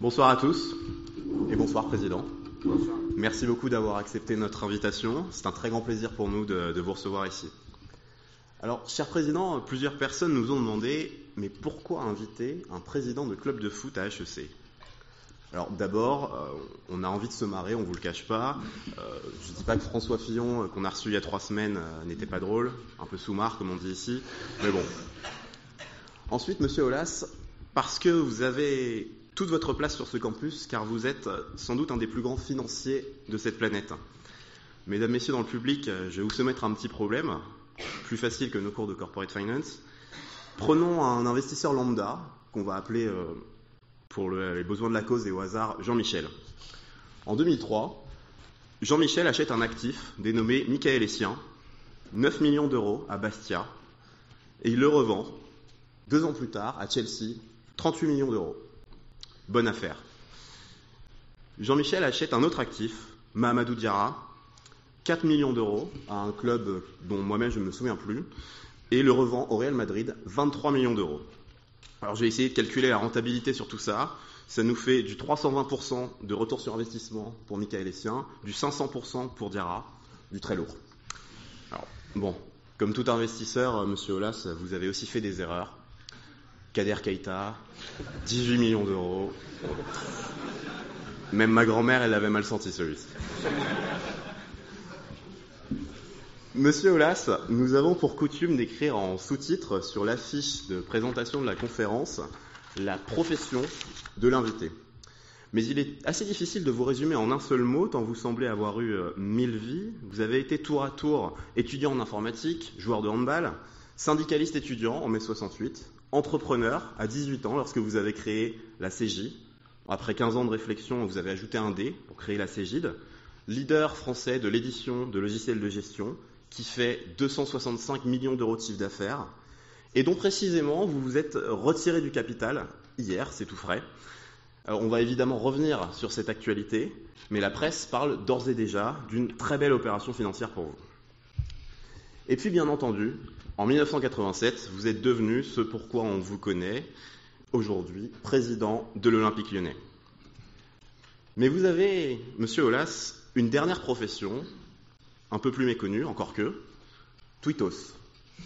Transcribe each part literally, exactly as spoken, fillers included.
Bonsoir à tous et bonsoir Président. Bonsoir. Merci beaucoup d'avoir accepté notre invitation. C'est un très grand plaisir pour nous de, de vous recevoir ici. Alors, cher Président, plusieurs personnes nous ont demandé « Mais pourquoi inviter un président de club de foot à H E C ?» Alors d'abord, euh, on a envie de se marrer, on ne vous le cache pas. Euh, je ne dis pas que François Fillon, euh, qu'on a reçu il y a trois semaines, euh, n'était pas drôle, un peu sous-marre comme on dit ici, mais bon. Ensuite, Monsieur Aulas, parce que vous avez toute votre place sur ce campus, car vous êtes sans doute un des plus grands financiers de cette planète. Mesdames, Messieurs dans le public, je vais vous soumettre un petit problème, plus facile que nos cours de Corporate Finance. Prenons un investisseur lambda, qu'on va appeler... Euh, pour le, les besoins de la cause et au hasard, Jean-Michel. En deux mille trois, Jean-Michel achète un actif dénommé Michael Essien, neuf millions d'euros à Bastia, et il le revend deux ans plus tard à Chelsea, trente-huit millions d'euros. Bonne affaire. Jean-Michel achète un autre actif, Mahamadou Diarra, quatre millions d'euros à un club dont moi-même je ne me souviens plus, et le revend au Real Madrid, vingt-trois millions d'euros. Alors j'ai essayé de calculer la rentabilité sur tout ça. Ça nous fait du trois cent vingt pour cent de retour sur investissement pour Michael Essien, du cinq cents pour cent pour Diarra, du très lourd. Alors, bon, comme tout investisseur, Monsieur Aulas, vous avez aussi fait des erreurs. Kader Keita, dix-huit millions d'euros. Même ma grand-mère, elle l'avait mal senti celui-ci. Monsieur Aulas, nous avons pour coutume d'écrire en sous-titre sur l'affiche de présentation de la conférence la profession de l'invité. Mais il est assez difficile de vous résumer en un seul mot, tant vous semblez avoir eu mille vies. Vous avez été tour à tour étudiant en informatique, joueur de handball, syndicaliste étudiant en mai soixante-huit, entrepreneur à dix-huit ans lorsque vous avez créé la C J. Après quinze ans de réflexion, vous avez ajouté un D pour créer la Cégide. Leader français de l'édition de logiciels de gestion, qui fait deux cent soixante-cinq millions d'euros de chiffre d'affaires, et dont précisément vous vous êtes retiré du capital hier, c'est tout frais. Alors, on va évidemment revenir sur cette actualité, mais la presse parle d'ores et déjà d'une très belle opération financière pour vous. Et puis bien entendu, en mille neuf cent quatre-vingt-sept, vous êtes devenu ce pourquoi on vous connaît, aujourd'hui président de l'Olympique Lyonnais. Mais vous avez, Monsieur Aulas, une dernière profession, un peu plus méconnu, encore que, Tweetos.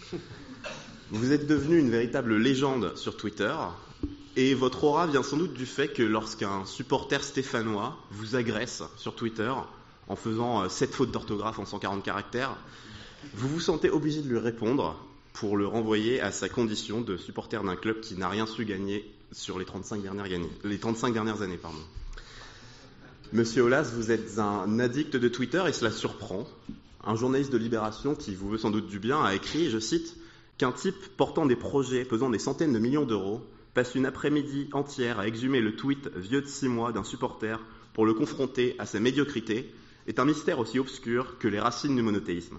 Vous êtes devenu une véritable légende sur Twitter, et votre aura vient sans doute du fait que lorsqu'un supporter stéphanois vous agresse sur Twitter, en faisant sept fautes d'orthographe en cent quarante caractères, vous vous sentez obligé de lui répondre pour le renvoyer à sa condition de supporter d'un club qui n'a rien su gagner sur les trente-cinq dernières, années, les trente-cinq dernières années. Pardon. Monsieur Aulas, vous êtes un addict de Twitter et cela surprend. Un journaliste de Libération qui vous veut sans doute du bien a écrit, je cite, qu'un type portant des projets pesant des centaines de millions d'euros passe une après-midi entière à exhumer le tweet vieux de six mois d'un supporter pour le confronter à sa médiocrité est un mystère aussi obscur que les racines du monothéisme.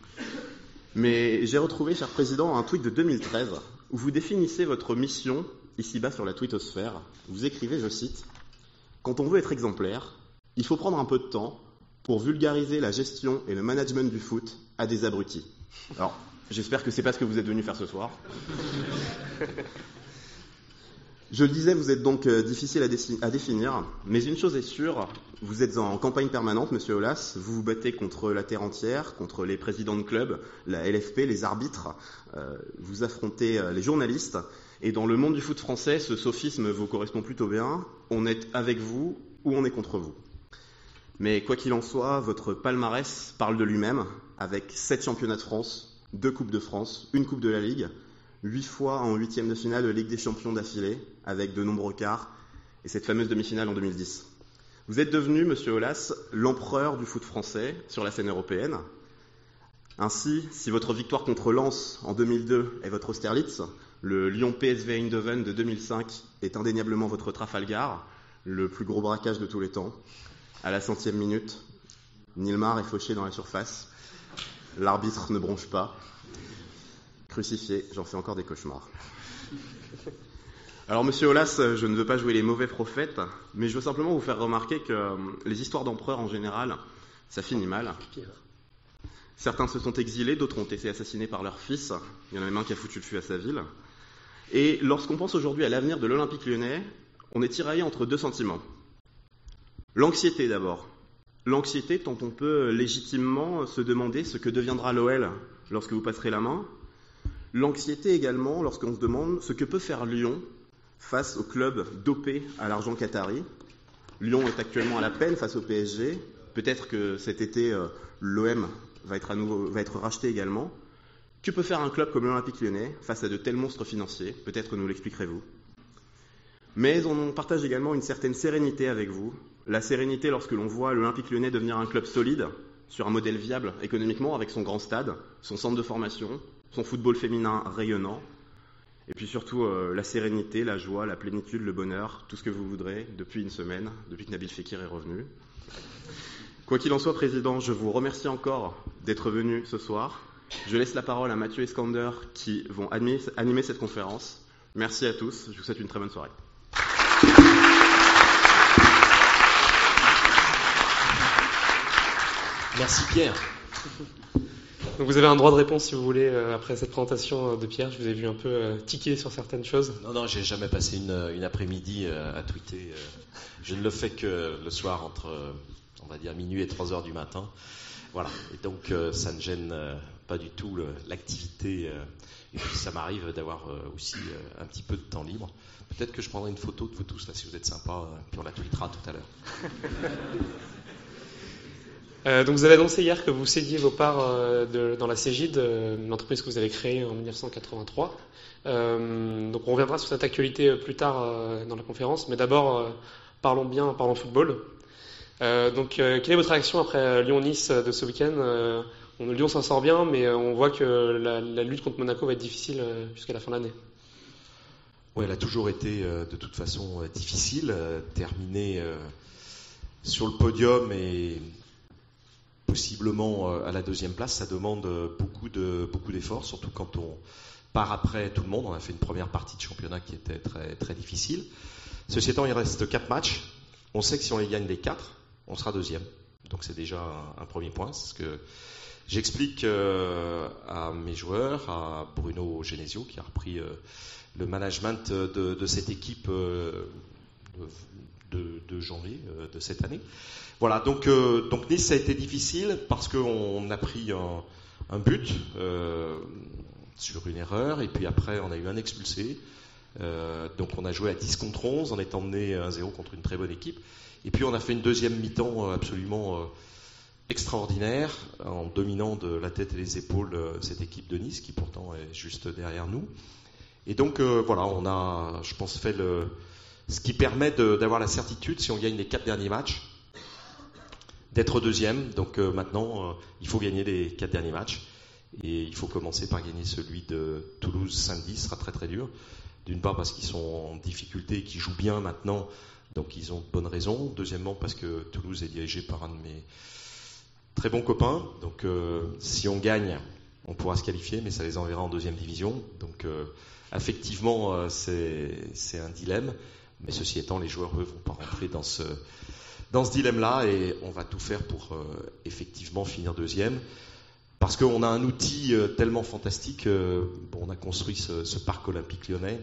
Mais j'ai retrouvé, cher Président, un tweet de deux mille treize où vous définissez votre mission ici-bas sur la twittosphère. Vous écrivez, je cite, « Quand on veut être exemplaire, il faut prendre un peu de temps pour vulgariser la gestion et le management du foot à des abrutis. » Alors, j'espère que c'est pas ce que vous êtes venu faire ce soir. Je le disais, vous êtes donc euh, difficile à, dé- à définir, mais une chose est sûre, vous êtes en campagne permanente, Monsieur Aulas, vous vous battez contre la terre entière, contre les présidents de clubs, la L F P, les arbitres, euh, vous affrontez euh, les journalistes, et dans le monde du foot français, ce sophisme vous correspond plutôt bien, on est avec vous ou on est contre vous. Mais quoi qu'il en soit, votre palmarès parle de lui-même, avec sept championnats de France, deux Coupes de France, une Coupe de la Ligue, huit fois en huitième de finale de Ligue des Champions d'affilée, avec de nombreux quarts, et cette fameuse demi-finale en deux mille dix. Vous êtes devenu, Monsieur Aulas, l'empereur du foot français sur la scène européenne. Ainsi, si votre victoire contre Lens en deux mille deux est votre Austerlitz, le Lyon P S V Eindhoven de deux mille cinq est indéniablement votre Trafalgar, le plus gros braquage de tous les temps. À la centième minute, Nilmar est fauché dans la surface. L'arbitre ne bronche pas. Crucifié, j'en fais encore des cauchemars. Alors, Monsieur Aulas, je ne veux pas jouer les mauvais prophètes, mais je veux simplement vous faire remarquer que les histoires d'empereurs en général, ça finit mal. Certains se sont exilés, d'autres ont été assassinés par leurs fils. Il y en a même un qui a foutu le feu à sa ville. Et lorsqu'on pense aujourd'hui à l'avenir de l'Olympique Lyonnais, on est tiraillé entre deux sentiments. L'anxiété d'abord. L'anxiété tant on peut légitimement se demander ce que deviendra l'O L lorsque vous passerez la main. L'anxiété également lorsqu'on se demande ce que peut faire Lyon face au club dopé à l'argent qatari. Lyon est actuellement à la peine face au P S G. Peut-être que cet été, euh, l'O M va être, à nouveau, va être racheté également. Que peut faire un club comme l'Olympique Lyonnais face à de tels monstres financiers? Peut-être nous l'expliquerez-vous. Mais on partage également une certaine sérénité avec vous. La sérénité lorsque l'on voit l'Olympique Lyonnais devenir un club solide, sur un modèle viable économiquement, avec son grand stade, son centre de formation, son football féminin rayonnant, et puis surtout euh, la sérénité, la joie, la plénitude, le bonheur, tout ce que vous voudrez, depuis une semaine, depuis que Nabil Fekir est revenu. Quoi qu'il en soit, Président, je vous remercie encore d'être venu ce soir. Je laisse la parole à Mathieu Eskander qui vont animer, animer cette conférence. Merci à tous, je vous souhaite une très bonne soirée. Merci Pierre. Donc vous avez un droit de réponse si vous voulez euh, après cette présentation de Pierre. Je vous ai vu un peu euh, tiquer sur certaines choses. Non, non, j'ai jamais passé une, une après-midi euh, à tweeter. Euh, je ne le fais que le soir entre, euh, on va dire, minuit et trois heures du matin. Voilà. Et donc euh, ça ne gêne euh, pas du tout le, l'activité. Euh, et puis ça m'arrive d'avoir euh, aussi euh, un petit peu de temps libre. Peut-être que je prendrai une photo de vous tous là si vous êtes sympa, euh, puis on la tweetera tout à l'heure. Euh, donc vous avez annoncé hier que vous cédiez vos parts euh, de, dans la Cégide, euh, une entreprise que vous avez créée en dix-neuf cent quatre-vingt-trois. Euh, donc on reviendra sur cette actualité plus tard euh, dans la conférence, mais d'abord euh, parlons bien, parlons football. Euh, donc euh, quelle est votre réaction après Lyon-Nice de ce week-end? euh, on, Lyon s'en sort bien, mais on voit que la, la lutte contre Monaco va être difficile euh, jusqu'à la fin de l'année. Oui, elle a toujours été euh, de toute façon euh, difficile, euh, terminer euh, sur le podium et possiblement à la deuxième place, ça demande beaucoup de beaucoup d'efforts, surtout quand on part après tout le monde. On a fait une première partie de championnat qui était très très difficile. Ceci étant, il reste quatre matchs. On sait que si on les gagne les quatre, on sera deuxième. Donc c'est déjà un, un premier point. C'est ce que j'explique euh, à mes joueurs, à Bruno Genesio qui a repris euh, le management de, de cette équipe euh, de, de, de janvier euh, de cette année. Voilà, donc, euh, donc Nice, ça a été difficile parce qu'on a pris un, un but euh, sur une erreur et puis après on a eu un expulsé. Euh, donc on a joué à dix contre onze en étant mené un zéro contre une très bonne équipe. Et puis on a fait une deuxième mi-temps absolument euh, extraordinaire en dominant de la tête et les épaules euh, cette équipe de Nice qui pourtant est juste derrière nous. Et donc euh, voilà, on a, je pense, fait le, ce qui permet de, d'avoir la certitude, si on gagne les quatre derniers matchs, d'être deuxième. Donc euh, maintenant, euh, il faut gagner les quatre derniers matchs. Et il faut commencer par gagner celui de Toulouse samedi, ce sera très très dur. D'une part parce qu'ils sont en difficulté et qu'ils jouent bien maintenant, donc ils ont de bonnes raisons. Deuxièmement parce que Toulouse est dirigé par un de mes très bons copains. Donc euh, si on gagne, on pourra se qualifier, mais ça les enverra en deuxième division. Donc euh, effectivement, euh, c'est, c'est un dilemme. Mais ceci étant, les joueurs, eux, vont pas rentrer dans ce... dans ce dilemme-là, et on va tout faire pour euh, effectivement finir deuxième, parce qu'on a un outil euh, tellement fantastique. Euh, bon, on a construit ce, ce parc olympique lyonnais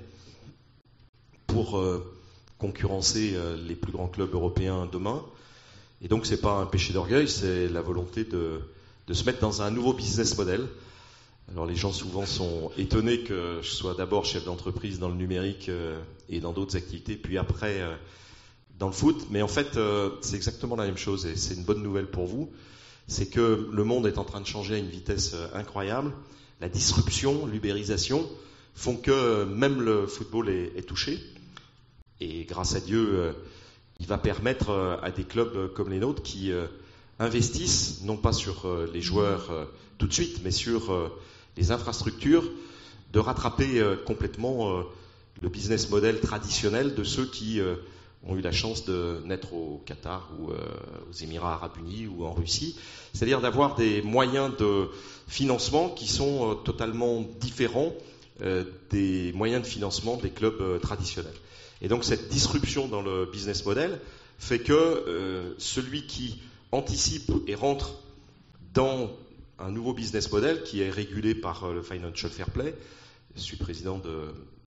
pour euh, concurrencer euh, les plus grands clubs européens demain, et donc c'est pas un péché d'orgueil, c'est la volonté de, de se mettre dans un nouveau business model. Alors les gens souvent sont étonnés que je sois d'abord chef d'entreprise dans le numérique euh, et dans d'autres activités, puis après euh, dans le foot, mais en fait euh, c'est exactement la même chose et c'est une bonne nouvelle pour vous, c'est que le monde est en train de changer à une vitesse euh, incroyable. La disruption, l'ubérisation font que euh, même le football est, est touché, et grâce à Dieu euh, il va permettre euh, à des clubs euh, comme les nôtres qui euh, investissent non pas sur euh, les joueurs euh, tout de suite, mais sur euh, les infrastructures, de rattraper euh, complètement euh, le business model traditionnel de ceux qui euh, ont eu la chance de naître au Qatar ou euh, aux Émirats Arabes Unis ou en Russie, c'est-à-dire d'avoir des moyens de financement qui sont euh, totalement différents euh, des moyens de financement des clubs euh, traditionnels. Et donc cette disruption dans le business model fait que euh, celui qui anticipe et rentre dans un nouveau business model qui est régulé par euh, le Financial Fair Play, je suis président de,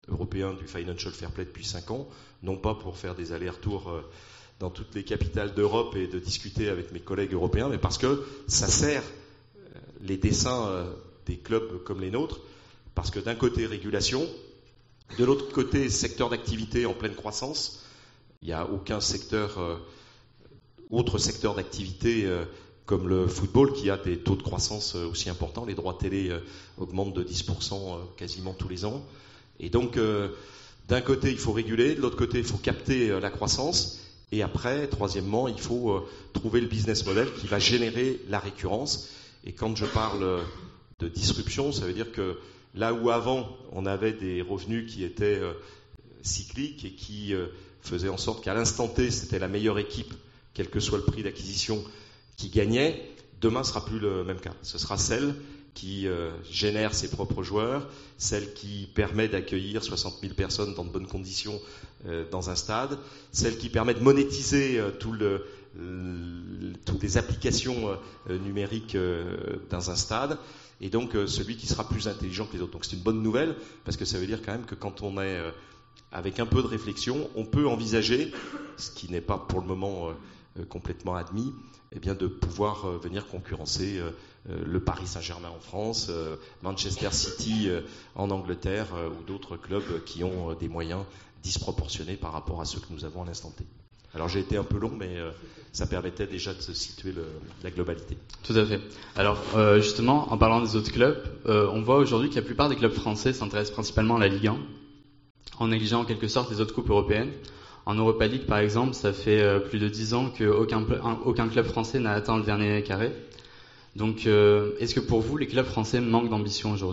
européen du Financial Fair Play depuis cinq ans, non pas pour faire des allers-retours euh, dans toutes les capitales d'Europe et de discuter avec mes collègues européens, mais parce que ça sert euh, les desseins euh, des clubs comme les nôtres, parce que d'un côté régulation, de l'autre côté secteur d'activité en pleine croissance. Il n'y a aucun secteur, euh, autre secteur d'activité euh, comme le football qui a des taux de croissance euh, aussi importants. Les droits télé euh, augmentent de dix pour cent euh, quasiment tous les ans. Et donc, euh, d'un côté, il faut réguler, de l'autre côté, il faut capter euh, la croissance. Et après, troisièmement, il faut euh, trouver le business model qui va générer la récurrence. Et quand je parle euh, de disruption, ça veut dire que là où avant, on avait des revenus qui étaient euh, cycliques et qui euh, faisaient en sorte qu'à l'instant T, c'était la meilleure équipe, quel que soit le prix d'acquisition, qui gagnait, demain ne sera plus le même cas. Ce sera celle qui euh, génère ses propres joueurs, celle qui permet d'accueillir soixante mille personnes dans de bonnes conditions euh, dans un stade, celle qui permet de monétiser euh, tout le, le, toutes les applications euh, numériques euh, dans un stade, et donc euh, celui qui sera plus intelligent que les autres. Donc c'est une bonne nouvelle, parce que ça veut dire quand même que quand on est euh, avec un peu de réflexion, on peut envisager, ce qui n'est pas pour le moment euh, complètement admis, eh bien de pouvoir euh, venir concurrencer euh, euh, le Paris Saint-Germain en France, euh, Manchester City euh, en Angleterre euh, ou d'autres clubs qui ont euh, des moyens disproportionnés par rapport à ceux que nous avons à l'instant T. Alors j'ai été un peu long, mais euh, ça permettait déjà de se situer le, la globalité. Tout à fait. Alors euh, justement, en parlant des autres clubs, euh, on voit aujourd'hui que la plupart des clubs français s'intéressent principalement à la Ligue un, en négligeant en quelque sorte les autres coupes européennes. En Europa League, par exemple, ça fait euh, plus de dix ans qu'aucun aucun club français n'a atteint le dernier carré. Donc, euh, est-ce que pour vous, les clubs français manquent d'ambition aujourd'hui ?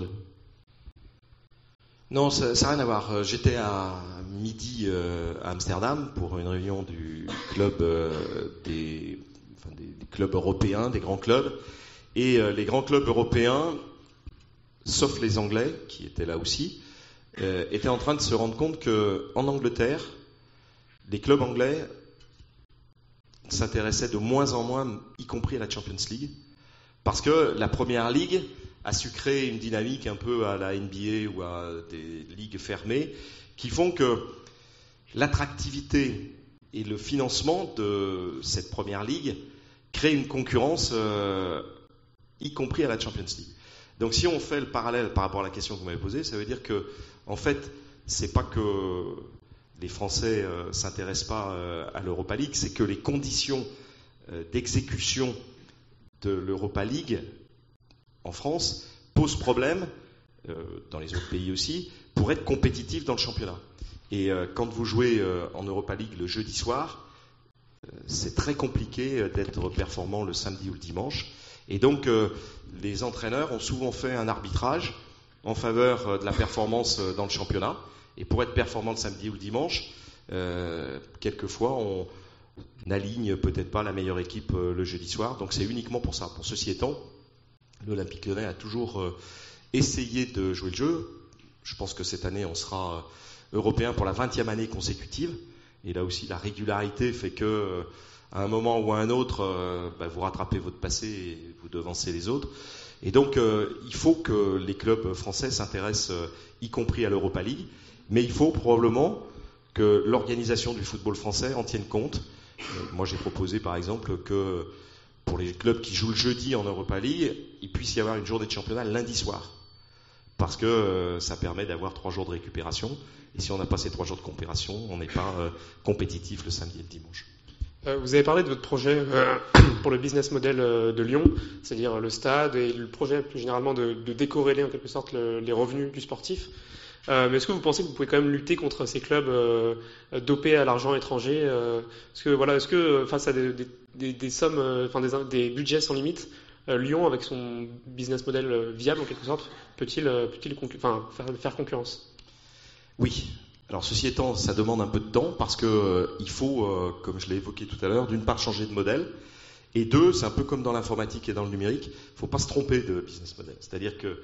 Non, ça n'a rien à voir. J'étais à midi euh, à Amsterdam pour une réunion du club euh, des, enfin, des, des clubs européens, des grands clubs. Et euh, les grands clubs européens, sauf les Anglais, qui étaient là aussi, euh, étaient en train de se rendre compte qu'en Angleterre, les clubs anglais s'intéressaient de moins en moins, y compris à la Champions League, parce que la Première Ligue a su créer une dynamique un peu à la N B A ou à des ligues fermées, qui font que l'attractivité et le financement de cette Première Ligue créent une concurrence, euh, y compris à la Champions League. Donc si on fait le parallèle par rapport à la question que vous m'avez posée, ça veut dire que, en fait, c'est pas que les Français euh, s'intéressent pas euh, à l'Europa League, c'est que les conditions euh, d'exécution de l'Europa League en France posent problème, euh, dans les autres pays aussi, pour être compétitifs dans le championnat. Et euh, quand vous jouez euh, en Europa League le jeudi soir, euh, c'est très compliqué euh, d'être performant le samedi ou le dimanche. Et donc euh, les entraîneurs ont souvent fait un arbitrage en faveur euh, de la performance euh, dans le championnat. Et pour être performant le samedi ou le dimanche, euh, quelquefois on n'aligne peut-être pas la meilleure équipe euh, le jeudi soir. Donc c'est uniquement pour ça. Pour ceci étant, l'Olympique Lyonnais a toujours euh, essayé de jouer le jeu. Je pense que cette année on sera euh, européen pour la vingtième année consécutive. Et là aussi la régularité fait que euh, à un moment ou à un autre, euh, bah, vous rattrapez votre passé et vous devancez les autres. Et donc euh, il faut que les clubs français s'intéressent euh, y compris à l'Europa League. Mais il faut probablement que l'organisation du football français en tienne compte. Euh, moi, j'ai proposé, par exemple, que pour les clubs qui jouent le jeudi en Europa League, il puisse y avoir une journée de championnat lundi soir. Parce que euh, ça permet d'avoir trois jours de récupération. Et si on n'a pas ces trois jours de récupération, on n'est pas euh, compétitif le samedi et le dimanche. Euh, vous avez parlé de votre projet euh, pour le business model euh, de Lyon, c'est-à-dire le stade et le projet plus généralement de, de décorréler en quelque sorte le, les revenus du sportif. Euh, mais est-ce que vous pensez que vous pouvez quand même lutter contre ces clubs euh, dopés à l'argent étranger euh, Est-ce que voilà, est-ce que face à des, des, des, des sommes, enfin euh, des, des budgets sans limite, euh, Lyon avec son business model euh, viable en quelque sorte peut-il, euh, peut-il concu- enfin, faire, faire concurrence? Oui. Alors ceci étant, ça demande un peu de temps parce que euh, il faut, euh, comme je l'ai évoqué tout à l'heure, d'une part changer de modèle. Et deux, c'est un peu comme dans l'informatique et dans le numérique, il ne faut pas se tromper de business model. C'est-à-dire que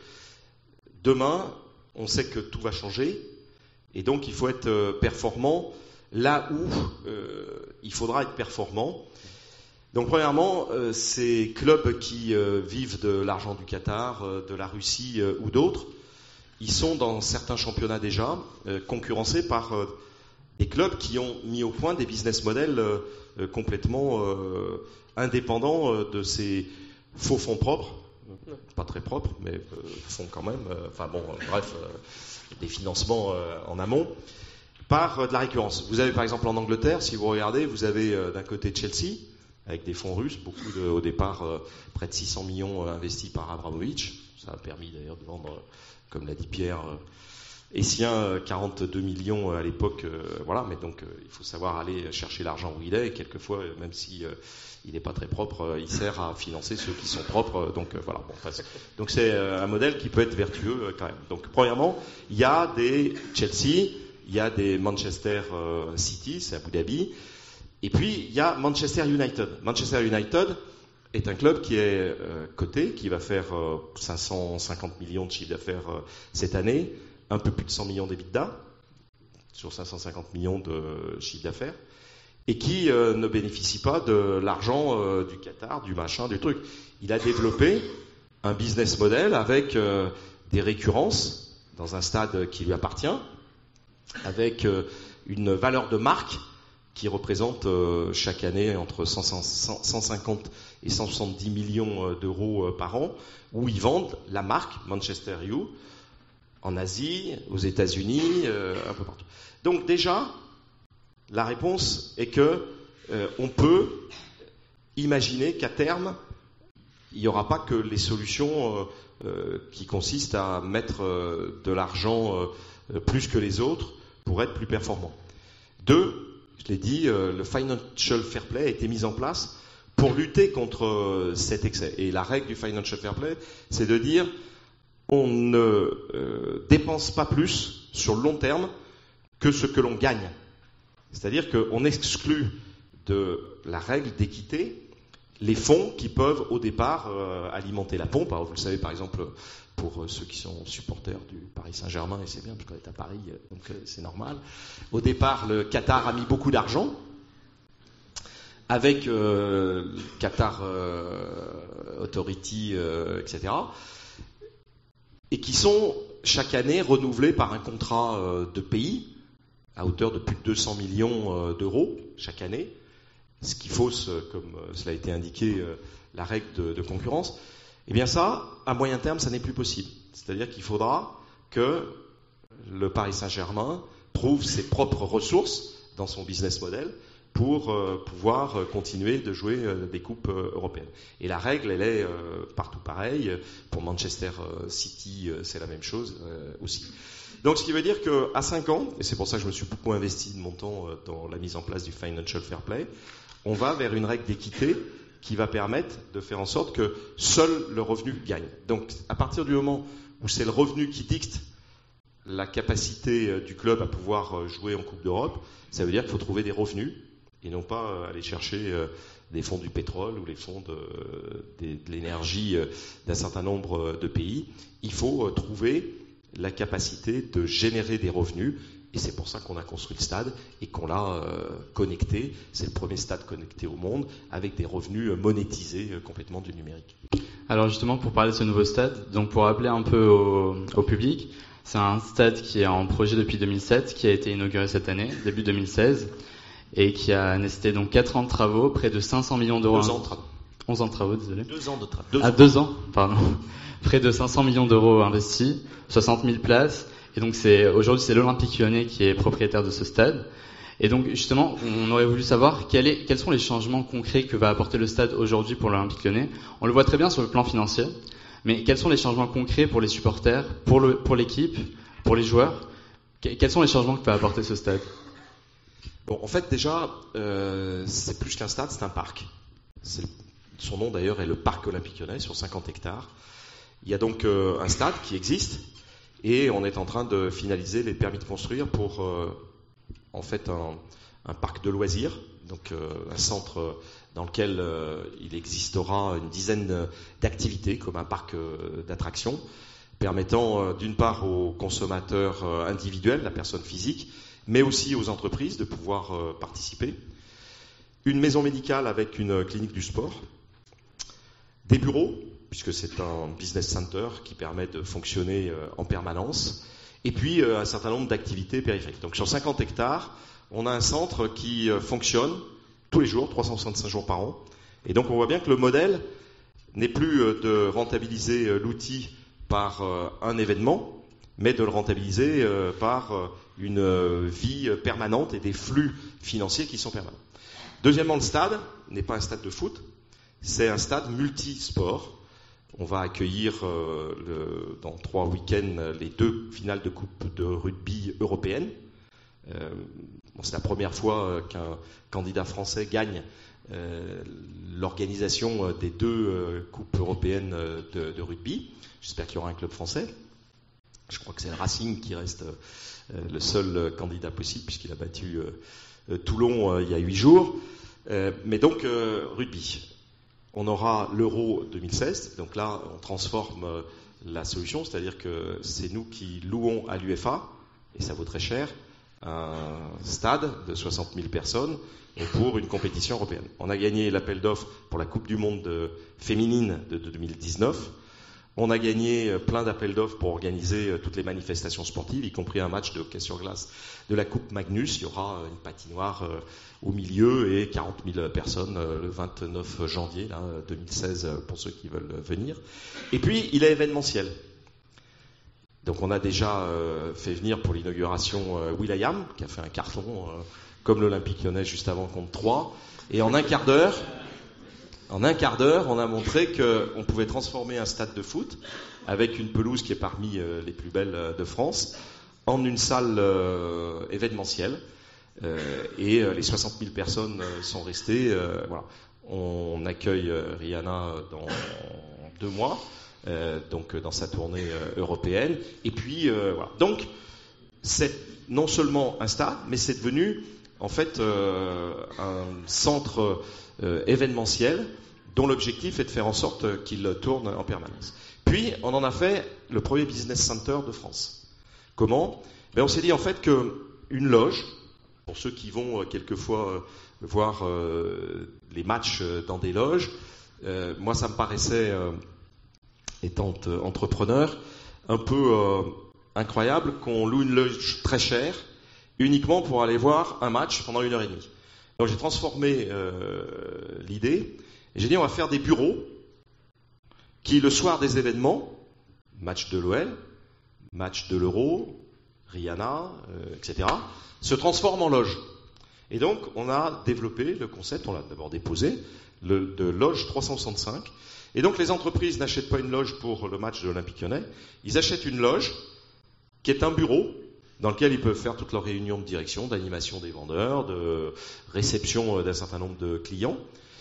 demain, on sait que tout va changer, et donc il faut être euh, performant là où euh, il faudra être performant. Donc premièrement, euh, ces clubs qui euh, vivent de l'argent du Qatar, euh, de la Russie euh, ou d'autres, ils sont dans certains championnats déjà euh, concurrencés par euh, des clubs qui ont mis au point des business models euh, euh, complètement euh, indépendants euh, de ces faux fonds propres, euh, pas très propres, mais euh, fonds quand même, euh, enfin bon, euh, bref, euh, des financements euh, en amont, par euh, de la récurrence. Vous avez par exemple en Angleterre, si vous regardez, vous avez euh, d'un côté Chelsea, avec des fonds russes, beaucoup de, au départ, euh, près de six cents millions euh, investis par Abramovich. Ça a permis d'ailleurs de vendre, euh, comme l'a dit Pierre, euh, Essien, euh, quarante-deux millions euh, à l'époque. Euh, voilà, mais donc euh, il faut savoir aller chercher l'argent où il est. Et quelquefois, euh, même si euh, il n'est pas très propre, euh, il sert à financer ceux qui sont propres. Euh, donc euh, voilà. Bon, enfin, donc c'est euh, un modèle qui peut être vertueux euh, quand même. Donc premièrement, il y a des Chelsea, il y a des Manchester euh, City, c'est Abu Dhabi. Et puis, il y a Manchester United. Manchester United est un club qui est euh, coté, qui va faire euh, cinq cent cinquante millions de chiffre d'affaires euh, cette année, un peu plus de cent millions d'EBITDA, sur cinq cent cinquante millions de chiffre d'affaires, et qui euh, ne bénéficie pas de l'argent euh, du Qatar, du machin, du truc. Il a développé un business model avec euh, des récurrences dans un stade qui lui appartient, avec euh, une valeur de marque qui représente euh, chaque année entre cent cinquante et cent soixante-dix millions euh, d'euros euh, par an, où ils vendent la marque Manchester U en Asie, aux États-Unis, euh, un peu partout. Donc déjà, la réponse est que euh, on peut imaginer qu'à terme, il n'y aura pas que les solutions euh, euh, qui consistent à mettre euh, de l'argent euh, plus que les autres pour être plus performant. Deux, je l'ai dit, euh, le Financial Fair Play a été mis en place pour lutter contre euh, cet excès. Et la règle du Financial Fair Play, c'est de dire on ne euh, dépense pas plus sur le long terme que ce que l'on gagne. C'est-à-dire qu'on exclut de la règle d'équité les fonds qui peuvent au départ euh, alimenter la pompe. Alors, vous le savez par exemple pour ceux qui sont supporters du Paris Saint-Germain, et c'est bien parce qu'on est à Paris, donc euh, c'est normal. Au départ, le Qatar a mis beaucoup d'argent, avec euh, Qatar euh, Authority, euh, et cetera, et qui sont chaque année renouvelés par un contrat euh, de pays à hauteur de plus de deux cents millions euh, d'euros chaque année, ce qui fausse, comme euh, cela a été indiqué, euh, la règle de, de concurrence. Eh bien ça, à moyen terme, ça n'est plus possible. C'est-à-dire qu'il faudra que le Paris Saint-Germain trouve ses propres ressources dans son business model pour euh, pouvoir euh, continuer de jouer euh, des coupes euh, européennes. Et la règle, elle est euh, partout pareille. Pour Manchester euh, City, euh, c'est la même chose euh, aussi. Donc ce qui veut dire qu'à cinq ans, et c'est pour ça que je me suis beaucoup investi de mon temps euh, dans la mise en place du Financial Fair Play, on va vers une règle d'équité qui va permettre de faire en sorte que seul le revenu gagne. Donc, à partir du moment où c'est le revenu qui dicte la capacité du club à pouvoir jouer en Coupe d'Europe, ça veut dire qu'il faut trouver des revenus et non pas aller chercher des fonds du pétrole ou les fonds de, de, de l'énergie d'un certain nombre de pays. Il faut trouver la capacité de générer des revenus. Et c'est pour ça qu'on a construit le stade et qu'on l'a euh, connecté. C'est le premier stade connecté au monde avec des revenus monétisés euh, complètement du numérique. Alors justement, pour parler de ce nouveau stade, donc pour rappeler un peu au, au public, c'est un stade qui est en projet depuis deux mille sept, qui a été inauguré cette année, début deux mille seize, et qui a nécessité donc quatre ans de travaux, près de cinq cents millions d'euros. Deux ans de travaux. onze ans de travaux, désolé. Deux ans de travaux. Deux ah, ans. deux ans, pardon. Près de cinq cents millions d'euros investis, soixante mille places. Et donc c'est, aujourd'hui, c'est l'Olympique Lyonnais qui est propriétaire de ce stade. Et donc, justement, on aurait voulu savoir quel est, quels sont les changements concrets que va apporter le stade aujourd'hui pour l'Olympique Lyonnais. On le voit très bien sur le plan financier, mais quels sont les changements concrets pour les supporters, pour, le, pour l'équipe, pour les joueurs? Quels sont les changements que va apporter ce stade? Bon, en fait, déjà, euh, c'est plus qu'un stade, c'est un parc. C'est, son nom, d'ailleurs, est le Parc Olympique Lyonnais, sur cinquante hectares. Il y a donc euh, un stade qui existe, et on est en train de finaliser les permis de construire pour, euh, en fait, un, un parc de loisirs, donc euh, un centre dans lequel euh, il existera une dizaine d'activités, comme un parc euh, d'attractions, permettant euh, d'une part aux consommateurs euh, individuels, la personne physique, mais aussi aux entreprises de pouvoir euh, participer. Une maison médicale avec une clinique du sport, des bureaux, puisque c'est un business center qui permet de fonctionner euh, en permanence, et puis euh, un certain nombre d'activités périphériques. Donc sur cinquante hectares, on a un centre qui euh, fonctionne tous les jours, trois cent soixante-cinq jours par an, et donc on voit bien que le modèle n'est plus euh, de rentabiliser euh, l'outil par euh, un événement, mais de le rentabiliser euh, par euh, une euh, vie permanente et des flux financiers qui sont permanents. Deuxièmement, le stade n'est pas un stade de foot, c'est un stade multisport. On va accueillir euh, le, dans trois week-ends les deux finales de coupe de rugby européenne. Euh, bon, c'est la première fois euh, qu'un candidat français gagne euh, l'organisation des deux euh, coupes européennes de, de rugby. J'espère qu'il y aura un club français. Je crois que c'est le Racing qui reste euh, le seul candidat possible puisqu'il a battu euh, Toulon euh, il y a huit jours. Euh, mais donc, euh, rugby. On aura l'Euro deux mille seize. Donc là, on transforme euh, la solution. C'est-à-dire que c'est nous qui louons à l'U F A, et ça vaut très cher, un stade de soixante mille personnes pour une compétition européenne. On a gagné l'appel d'offres pour la Coupe du Monde de, féminine de, de deux mille dix-neuf. On a gagné plein d'appels d'offres pour organiser toutes les manifestations sportives, y compris un match de hockey sur glace de la Coupe Magnus. Il y aura une patinoire au milieu et quarante mille personnes le vingt-neuf janvier là, deux mille seize pour ceux qui veulent venir. Et puis, il est événementiel. Donc on a déjà euh, fait venir pour l'inauguration euh, Will.i.am, qui a fait un carton euh, comme l'Olympique Lyonnais juste avant contre Troyes. Et en un quart d'heure, en un quart d'heure, on a montré qu'on pouvait transformer un stade de foot avec une pelouse qui est parmi euh, les plus belles euh, de France en une salle euh, événementielle. Euh, et euh, les soixante mille personnes euh, sont restées. Euh, voilà. On accueille euh, Rihanna dans deux mois. Euh, donc dans sa tournée euh, européenne. Et puis euh, voilà. Donc c'est non seulement un stade, mais c'est devenu en fait euh, un centre euh, événementiel dont l'objectif est de faire en sorte qu'il tourne en permanence. Puis on en a fait le premier business center de France. Comment ? Ben, on s'est dit en fait que une loge, pour ceux qui vont euh, quelquefois euh, voir euh, les matchs dans des loges, euh, moi ça me paraissait euh, étant euh, entrepreneur, un peu euh, incroyable qu'on loue une loge très chère uniquement pour aller voir un match pendant une heure et demie. Donc j'ai transformé euh, l'idée et j'ai dit on va faire des bureaux qui le soir des événements, match de l'O L, match de l'Euro, Rihanna, euh, et cetera, se transforment en loge. Et donc on a développé le concept, on l'a d'abord déposé, le, de loge trois cent soixante-cinq. Et donc les entreprises n'achètent pas une loge pour le match de l'Olympique Lyonnais, ils achètent une loge qui est un bureau dans lequel ils peuvent faire toutes leurs réunions de direction, d'animation des vendeurs, de réception d'un certain nombre de clients,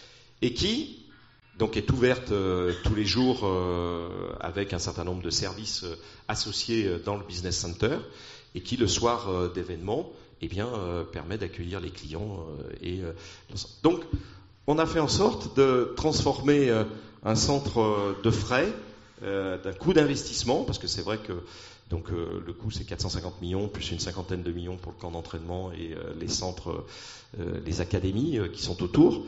et qui donc est ouverte euh, tous les jours euh, avec un certain nombre de services euh, associés euh, dans le business center, et qui le soir euh, d'événements eh bien, euh, permet d'accueillir les clients. Euh, et euh, donc on a fait en sorte de transformer euh, un centre de frais, euh, d'un coût d'investissement, parce que c'est vrai que donc, euh, le coût c'est quatre cent cinquante millions, plus une cinquantaine de millions pour le camp d'entraînement et euh, les centres, euh, les académies euh, qui sont autour,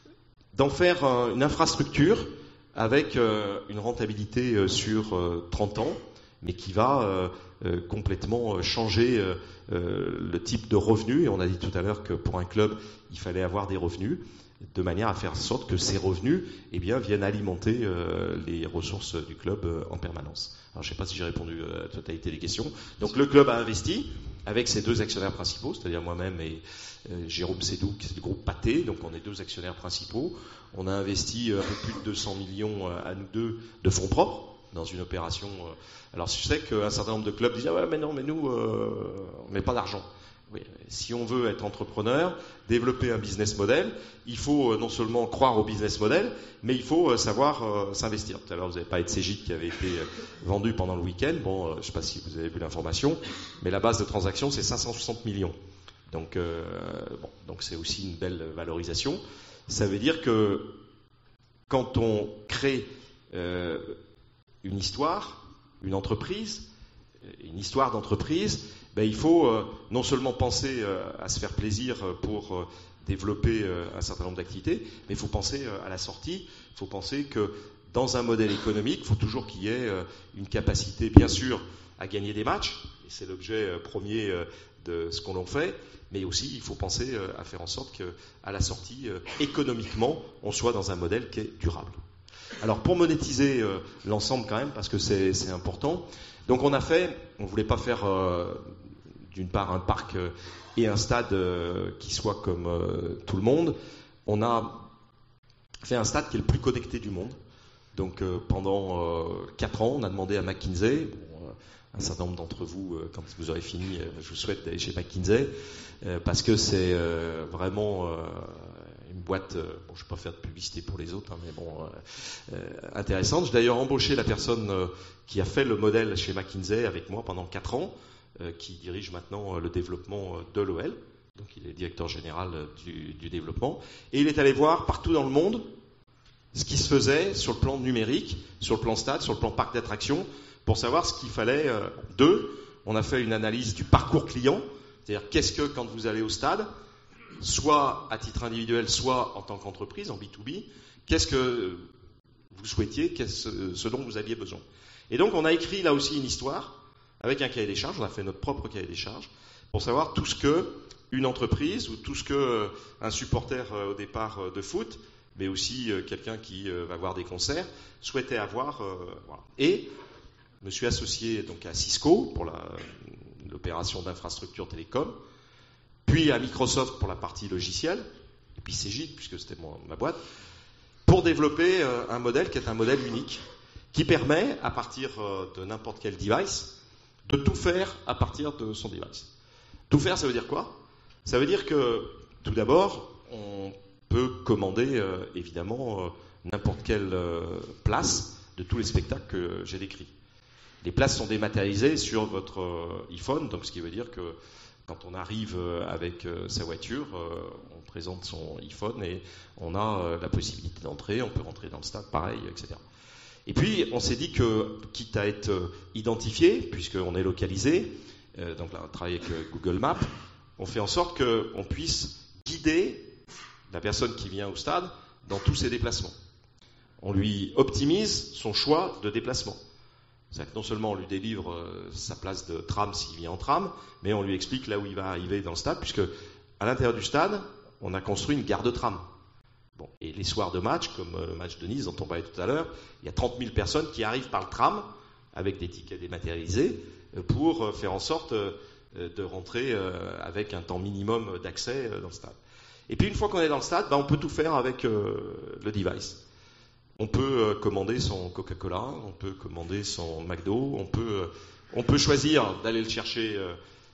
d'en faire euh, une infrastructure avec euh, une rentabilité euh, sur euh, trente ans, mais qui va euh, euh, complètement changer euh, euh, le type de revenus. Et on a dit tout à l'heure que pour un club, il fallait avoir des revenus, de manière à faire en sorte que ces revenus eh bien, viennent alimenter euh, les ressources du club euh, en permanence. Alors, je ne sais pas si j'ai répondu à la totalité des questions. Donc le club a investi avec ses deux actionnaires principaux, c'est-à-dire moi-même et euh, Jérôme Sédou, qui est du groupe Pathé, donc on est deux actionnaires principaux. On a investi euh, un peu plus de deux cents millions euh, à nous deux de fonds propres dans une opération. Euh, alors je sais qu'un certain nombre de clubs disent ah ouais mais non mais nous euh, on met pas d'argent. Oui, si on veut être entrepreneur, développer un business model, il faut euh, non seulement croire au business model, mais il faut euh, savoir euh, s'investir. Tout à l'heure, vous avez parlé de Cegid qui avait été euh, vendu pendant le week-end. Bon, euh, je ne sais pas si vous avez vu l'information, mais la base de transaction, c'est cinq cent soixante millions. Donc, euh, bon, donc c'est aussi une belle valorisation. Ça veut dire que quand on crée euh, une histoire, une entreprise, une histoire d'entreprise, ben, il faut euh, non seulement penser euh, à se faire plaisir pour euh, développer euh, un certain nombre d'activités, mais il faut penser euh, à la sortie, il faut penser que dans un modèle économique, il faut toujours qu'il y ait euh, une capacité, bien sûr, à gagner des matchs, et c'est l'objet euh, premier euh, de ce qu'on en fait, mais aussi il faut penser euh, à faire en sorte qu'à la sortie, euh, économiquement, on soit dans un modèle qui est durable. Alors pour monétiser euh, l'ensemble quand même, parce que c'est, c'est important, donc on a fait, on ne voulait pas faire euh, d'une part un parc euh, et un stade euh, qui soit comme euh, tout le monde, on a fait un stade qui est le plus connecté du monde. Donc euh, pendant euh, quatre ans, on a demandé à McKinsey, bon, euh, un certain nombre d'entre vous, euh, quand vous aurez fini, euh, je vous souhaite d'aller chez McKinsey, euh, parce que c'est euh, vraiment euh, une boîte, euh, bon, je ne vais pas faire de publicité pour les autres, hein, mais bon, euh, euh, intéressante. J'ai d'ailleurs embauché la personne euh, qui a fait le modèle chez McKinsey avec moi pendant quatre ans, euh, qui dirige maintenant euh, le développement euh, de l'O L, donc il est directeur général euh, du, du développement, et il est allé voir partout dans le monde ce qui se faisait sur le plan numérique, sur le plan stade, sur le plan parc d'attractions, pour savoir ce qu'il fallait euh, d'eux. On a fait une analyse du parcours client, c'est-à-dire qu'est-ce que quand vous allez au stade, soit à titre individuel, soit en tant qu'entreprise, en B deux B, qu'est-ce que vous souhaitiez, qu'est-ce ce dont vous aviez besoin. Et donc on a écrit là aussi une histoire, avec un cahier des charges, on a fait notre propre cahier des charges, pour savoir tout ce que une entreprise, ou tout ce que un supporter euh, au départ euh, de foot, mais aussi euh, quelqu'un qui euh, va voir des concerts, souhaitait avoir. Euh, voilà. Et je me suis associé donc à Cisco pour la, l'opération d'infrastructure télécom, puis à Microsoft pour la partie logicielle, et puis Cegid, puisque c'était mon, ma boîte, pour développer euh, un modèle qui est un modèle unique, qui permet, à partir euh, de n'importe quel device, de tout faire à partir de son device. Tout faire, ça veut dire quoi ? Ça veut dire que, tout d'abord, on peut commander euh, évidemment euh, n'importe quelle euh, place de tous les spectacles que j'ai décrits. Les places sont dématérialisées sur votre euh, iPhone, donc ce qui veut dire que quand on arrive euh, avec euh, sa voiture, euh, on présente son iPhone et on a euh, la possibilité d'entrer, on peut rentrer dans le stade, pareil, et cetera. Et puis on s'est dit que, quitte à être euh, identifié, puisqu'on est localisé, euh, donc là on travaille avec euh, Google Maps, on fait en sorte qu'on puisse guider la personne qui vient au stade dans tous ses déplacements. On lui optimise son choix de déplacement. C'est-à-dire que non seulement on lui délivre euh, sa place de tram s'il vient en tram, mais on lui explique là où il va arriver dans le stade, puisque à l'intérieur du stade, on a construit une gare de tram. Bon, et les soirs de match, comme euh, le match de Nice dont on parlait tout à l'heure, il y a trente mille personnes qui arrivent par le tram, avec des tickets dématérialisés, euh, pour euh, faire en sorte euh, de rentrer euh, avec un temps minimum d'accès euh, dans le stade. Et puis une fois qu'on est dans le stade, bah, on peut tout faire avec euh, le device. On peut euh, commander son Coca-Cola, on peut commander son McDo, on peut, euh, on peut choisir d'aller le chercher euh,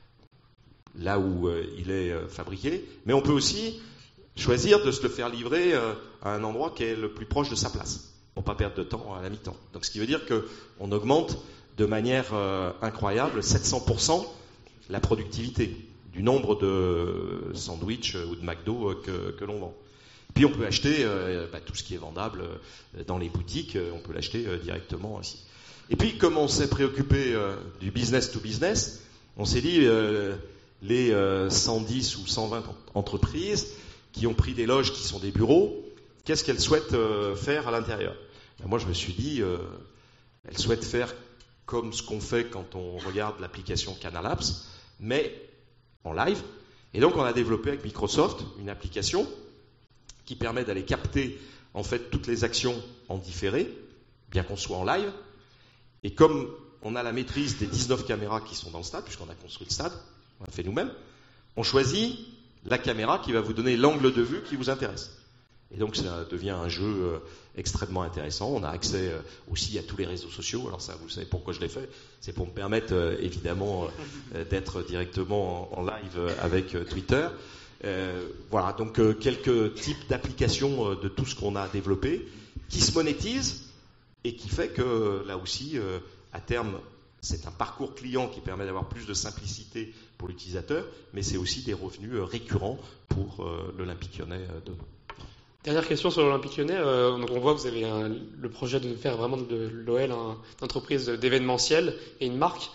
là où euh, il est euh, fabriqué, mais on peut aussi choisir de se le faire livrer euh, à un endroit qui est le plus proche de sa place, pour pas perdre de temps à la mi-temps. Donc ce qui veut dire qu'on augmente de manière euh, incroyable, sept cents pour cent, la productivité du nombre de sandwichs ou de McDo que, que l'on vend. Puis on peut acheter euh, bah, tout ce qui est vendable euh, dans les boutiques, euh, on peut l'acheter euh, directement aussi. Et puis comme on s'est préoccupé euh, du business to business, on s'est dit euh, les euh, cent dix ou cent vingt entreprises qui ont pris des loges qui sont des bureaux, qu'est-ce qu'elles souhaitent euh, faire à l'intérieur ? Ben, moi je me suis dit, euh, elles souhaitent faire comme ce qu'on fait quand on regarde l'application Canal Apps, mais en live. Et donc on a développé avec Microsoft une application qui permet d'aller capter en fait toutes les actions en différé, bien qu'on soit en live. Et comme on a la maîtrise des dix-neuf caméras qui sont dans le stade, puisqu'on a construit le stade, on l'a fait nous-mêmes, on choisit la caméra qui va vous donner l'angle de vue qui vous intéresse. Et donc ça devient un jeu euh, extrêmement intéressant. On a accès euh, aussi à tous les réseaux sociaux. Alors ça, vous savez pourquoi je l'ai fait. C'est pour me permettre euh, évidemment euh, d'être directement en, en live euh, avec euh, Twitter. Euh, voilà, donc euh, quelques types d'applications euh, de tout ce qu'on a développé qui se monétisent et qui fait que là aussi, euh, à terme, c'est un parcours client qui permet d'avoir plus de simplicité pour l'utilisateur, mais c'est aussi des revenus euh, récurrents pour euh, l'Olympique Lyonnais euh, demain. Dernière question sur l'Olympique Lyonnais. Euh, donc on voit que vous avez un, le projet de faire vraiment de l'O L un, une entreprise d'événementiel et une marque.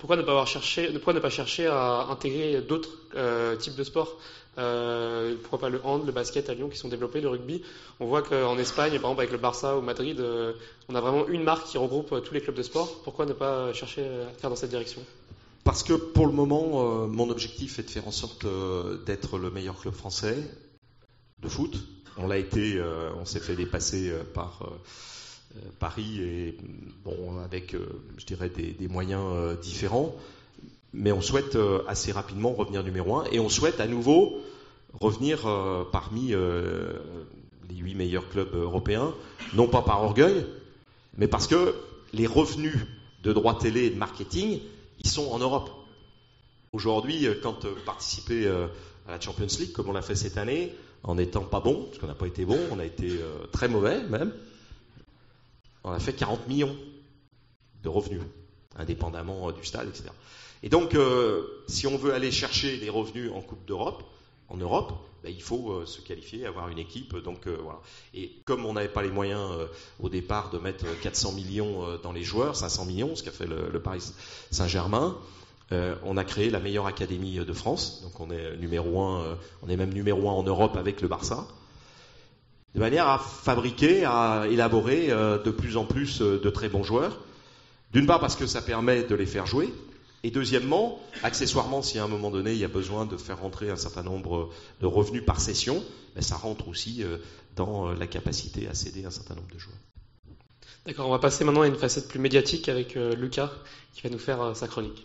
pourquoi ne pas avoir cherché, pourquoi ne pas chercher à intégrer d'autres euh, types de sports? Euh, pourquoi pas le hand, le basket à Lyon qui sont développés, le rugby. On voit qu'en Espagne, par exemple avec le Barça ou Madrid, euh, on a vraiment une marque qui regroupe euh, tous les clubs de sport. Pourquoi ne pas chercher à faire dans cette direction? Parce que pour le moment, euh, mon objectif est de faire en sorte euh, d'être le meilleur club français de foot. On l'a été, euh, on s'est fait dépasser euh, par euh, Paris et bon avec, euh, je dirais, des, des moyens euh, différents. Mais on souhaite euh, assez rapidement revenir numéro un et on souhaite à nouveau revenir euh, parmi euh, les huit meilleurs clubs européens, non pas par orgueil, mais parce que les revenus de droits télé et de marketing, ils sont en Europe. Aujourd'hui, quand vous participez euh, à la Champions League, comme on l'a fait cette année, en n'étant pas bon, parce qu'on n'a pas été bon, on a été euh, très mauvais même, on a fait quarante millions de revenus, indépendamment euh, du stade, et cetera. Et donc, euh, si on veut aller chercher des revenus en Coupe d'Europe, en Europe, ben, il faut euh, se qualifier, avoir une équipe. Donc euh, voilà. Et comme on n'avait pas les moyens euh, au départ de mettre quatre cents millions euh, dans les joueurs, cinq cents millions, ce qu'a fait le, le Paris Saint-Germain, euh, on a créé la meilleure académie de France. Donc on est numéro un, euh, on est même numéro un en Europe avec le Barça, de manière à fabriquer, à élaborer euh, de plus en plus euh, de très bons joueurs. D'une part parce que ça permet de les faire jouer. Et deuxièmement, accessoirement, si à un moment donné, il y a besoin de faire rentrer un certain nombre de revenus par session, ben ça rentre aussi dans la capacité à céder un certain nombre de joueurs. D'accord, on va passer maintenant à une facette plus médiatique avec euh, Lucas, qui va nous faire euh, sa chronique.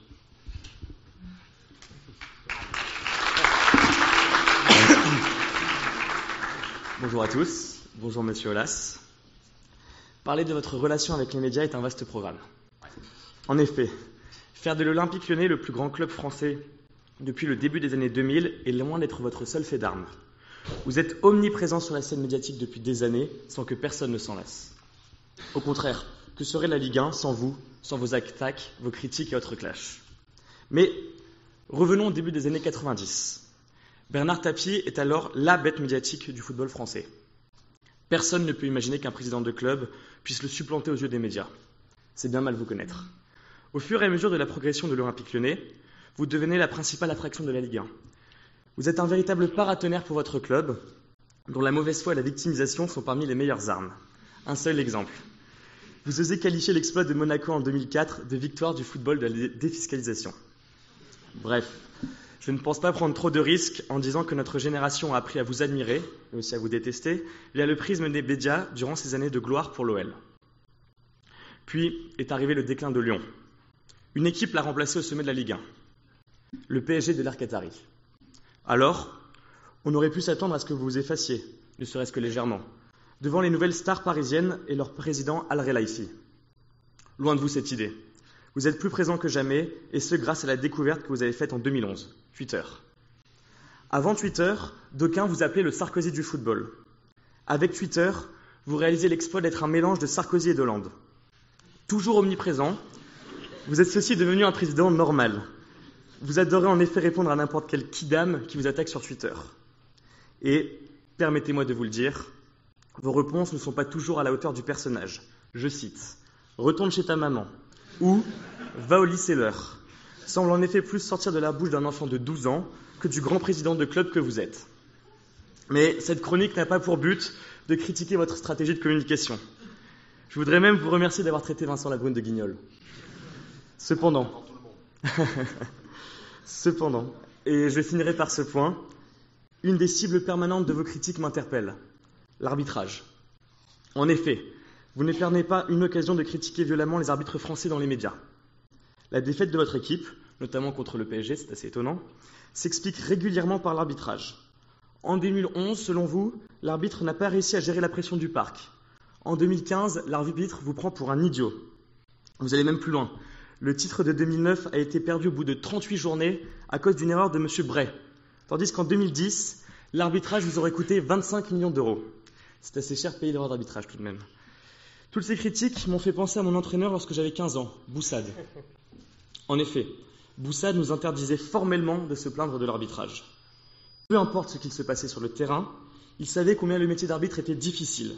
Bonjour à tous, bonjour Monsieur Aulas. Parler de votre relation avec les médias est un vaste programme. En effet, faire de l'Olympique Lyonnais le plus grand club français depuis le début des années deux mille est loin d'être votre seul fait d'armes. Vous êtes omniprésent sur la scène médiatique depuis des années sans que personne ne s'en lasse. Au contraire, que serait la Ligue un sans vous, sans vos attaques, vos critiques et autres clashs? Mais revenons au début des années quatre-vingt-dix. Bernard Tapie est alors la bête médiatique du football français. Personne ne peut imaginer qu'un président de club puisse le supplanter aux yeux des médias. C'est bien mal vous connaître. Au fur et à mesure de la progression de l'Olympique Lyonnais, vous devenez la principale attraction de la Ligue un. Vous êtes un véritable paratonnerre pour votre club, dont la mauvaise foi et la victimisation sont parmi les meilleures armes. Un seul exemple. Vous osez qualifier l'exploit de Monaco en deux mille quatre de victoire du football de la défiscalisation. Bref, je ne pense pas prendre trop de risques en disant que notre génération a appris à vous admirer, mais aussi à vous détester, via le prisme des médias durant ces années de gloire pour l'O L. Puis est arrivé le déclin de Lyon. Une équipe l'a remplacé au sommet de la Ligue un, le P S G de l'ère Qatari. Alors, on aurait pu s'attendre à ce que vous vous effaciez, ne serait-ce que légèrement, devant les nouvelles stars parisiennes et leur président Al-Relaifi. Loin de vous cette idée. Vous êtes plus présent que jamais, et ce grâce à la découverte que vous avez faite en deux mille onze, Twitter. Avant Twitter, d'aucuns vous appelaient le Sarkozy du football. Avec Twitter, vous réalisez l'exploit d'être un mélange de Sarkozy et d'Hollande. Toujours omniprésent, vous êtes ceci devenu un président normal. Vous adorez en effet répondre à n'importe quel kidam qui vous attaque sur Twitter. Et, permettez-moi de vous le dire, vos réponses ne sont pas toujours à la hauteur du personnage. Je cite, « Retourne chez ta maman » ou « Va au lycée l'heure » semble en effet plus sortir de la bouche d'un enfant de douze ans que du grand président de club que vous êtes. Mais cette chronique n'a pas pour but de critiquer votre stratégie de communication. Je voudrais même vous remercier d'avoir traité Vincent Labrune de guignol. Cependant, cependant, et je finirai par ce point, une des cibles permanentes de vos critiques m'interpelle, l'arbitrage. En effet, vous ne perdez pas une occasion de critiquer violemment les arbitres français dans les médias. La défaite de votre équipe, notamment contre le P S G, c'est assez étonnant, s'explique régulièrement par l'arbitrage. En deux mille onze, selon vous, l'arbitre n'a pas réussi à gérer la pression du parc. En deux mille quinze, l'arbitre vous prend pour un idiot. Vous allez même plus loin. Le titre de deux mille neuf a été perdu au bout de trente-huit journées à cause d'une erreur de M. Bray. Tandis qu'en deux mille dix, l'arbitrage vous aurait coûté vingt-cinq millions d'euros. C'est assez cher de payer l'erreur d'arbitrage tout de même. Toutes ces critiques m'ont fait penser à mon entraîneur lorsque j'avais quinze ans, Boussade. En effet, Boussade nous interdisait formellement de se plaindre de l'arbitrage. Peu importe ce qu'il se passait sur le terrain, il savait combien le métier d'arbitre était difficile.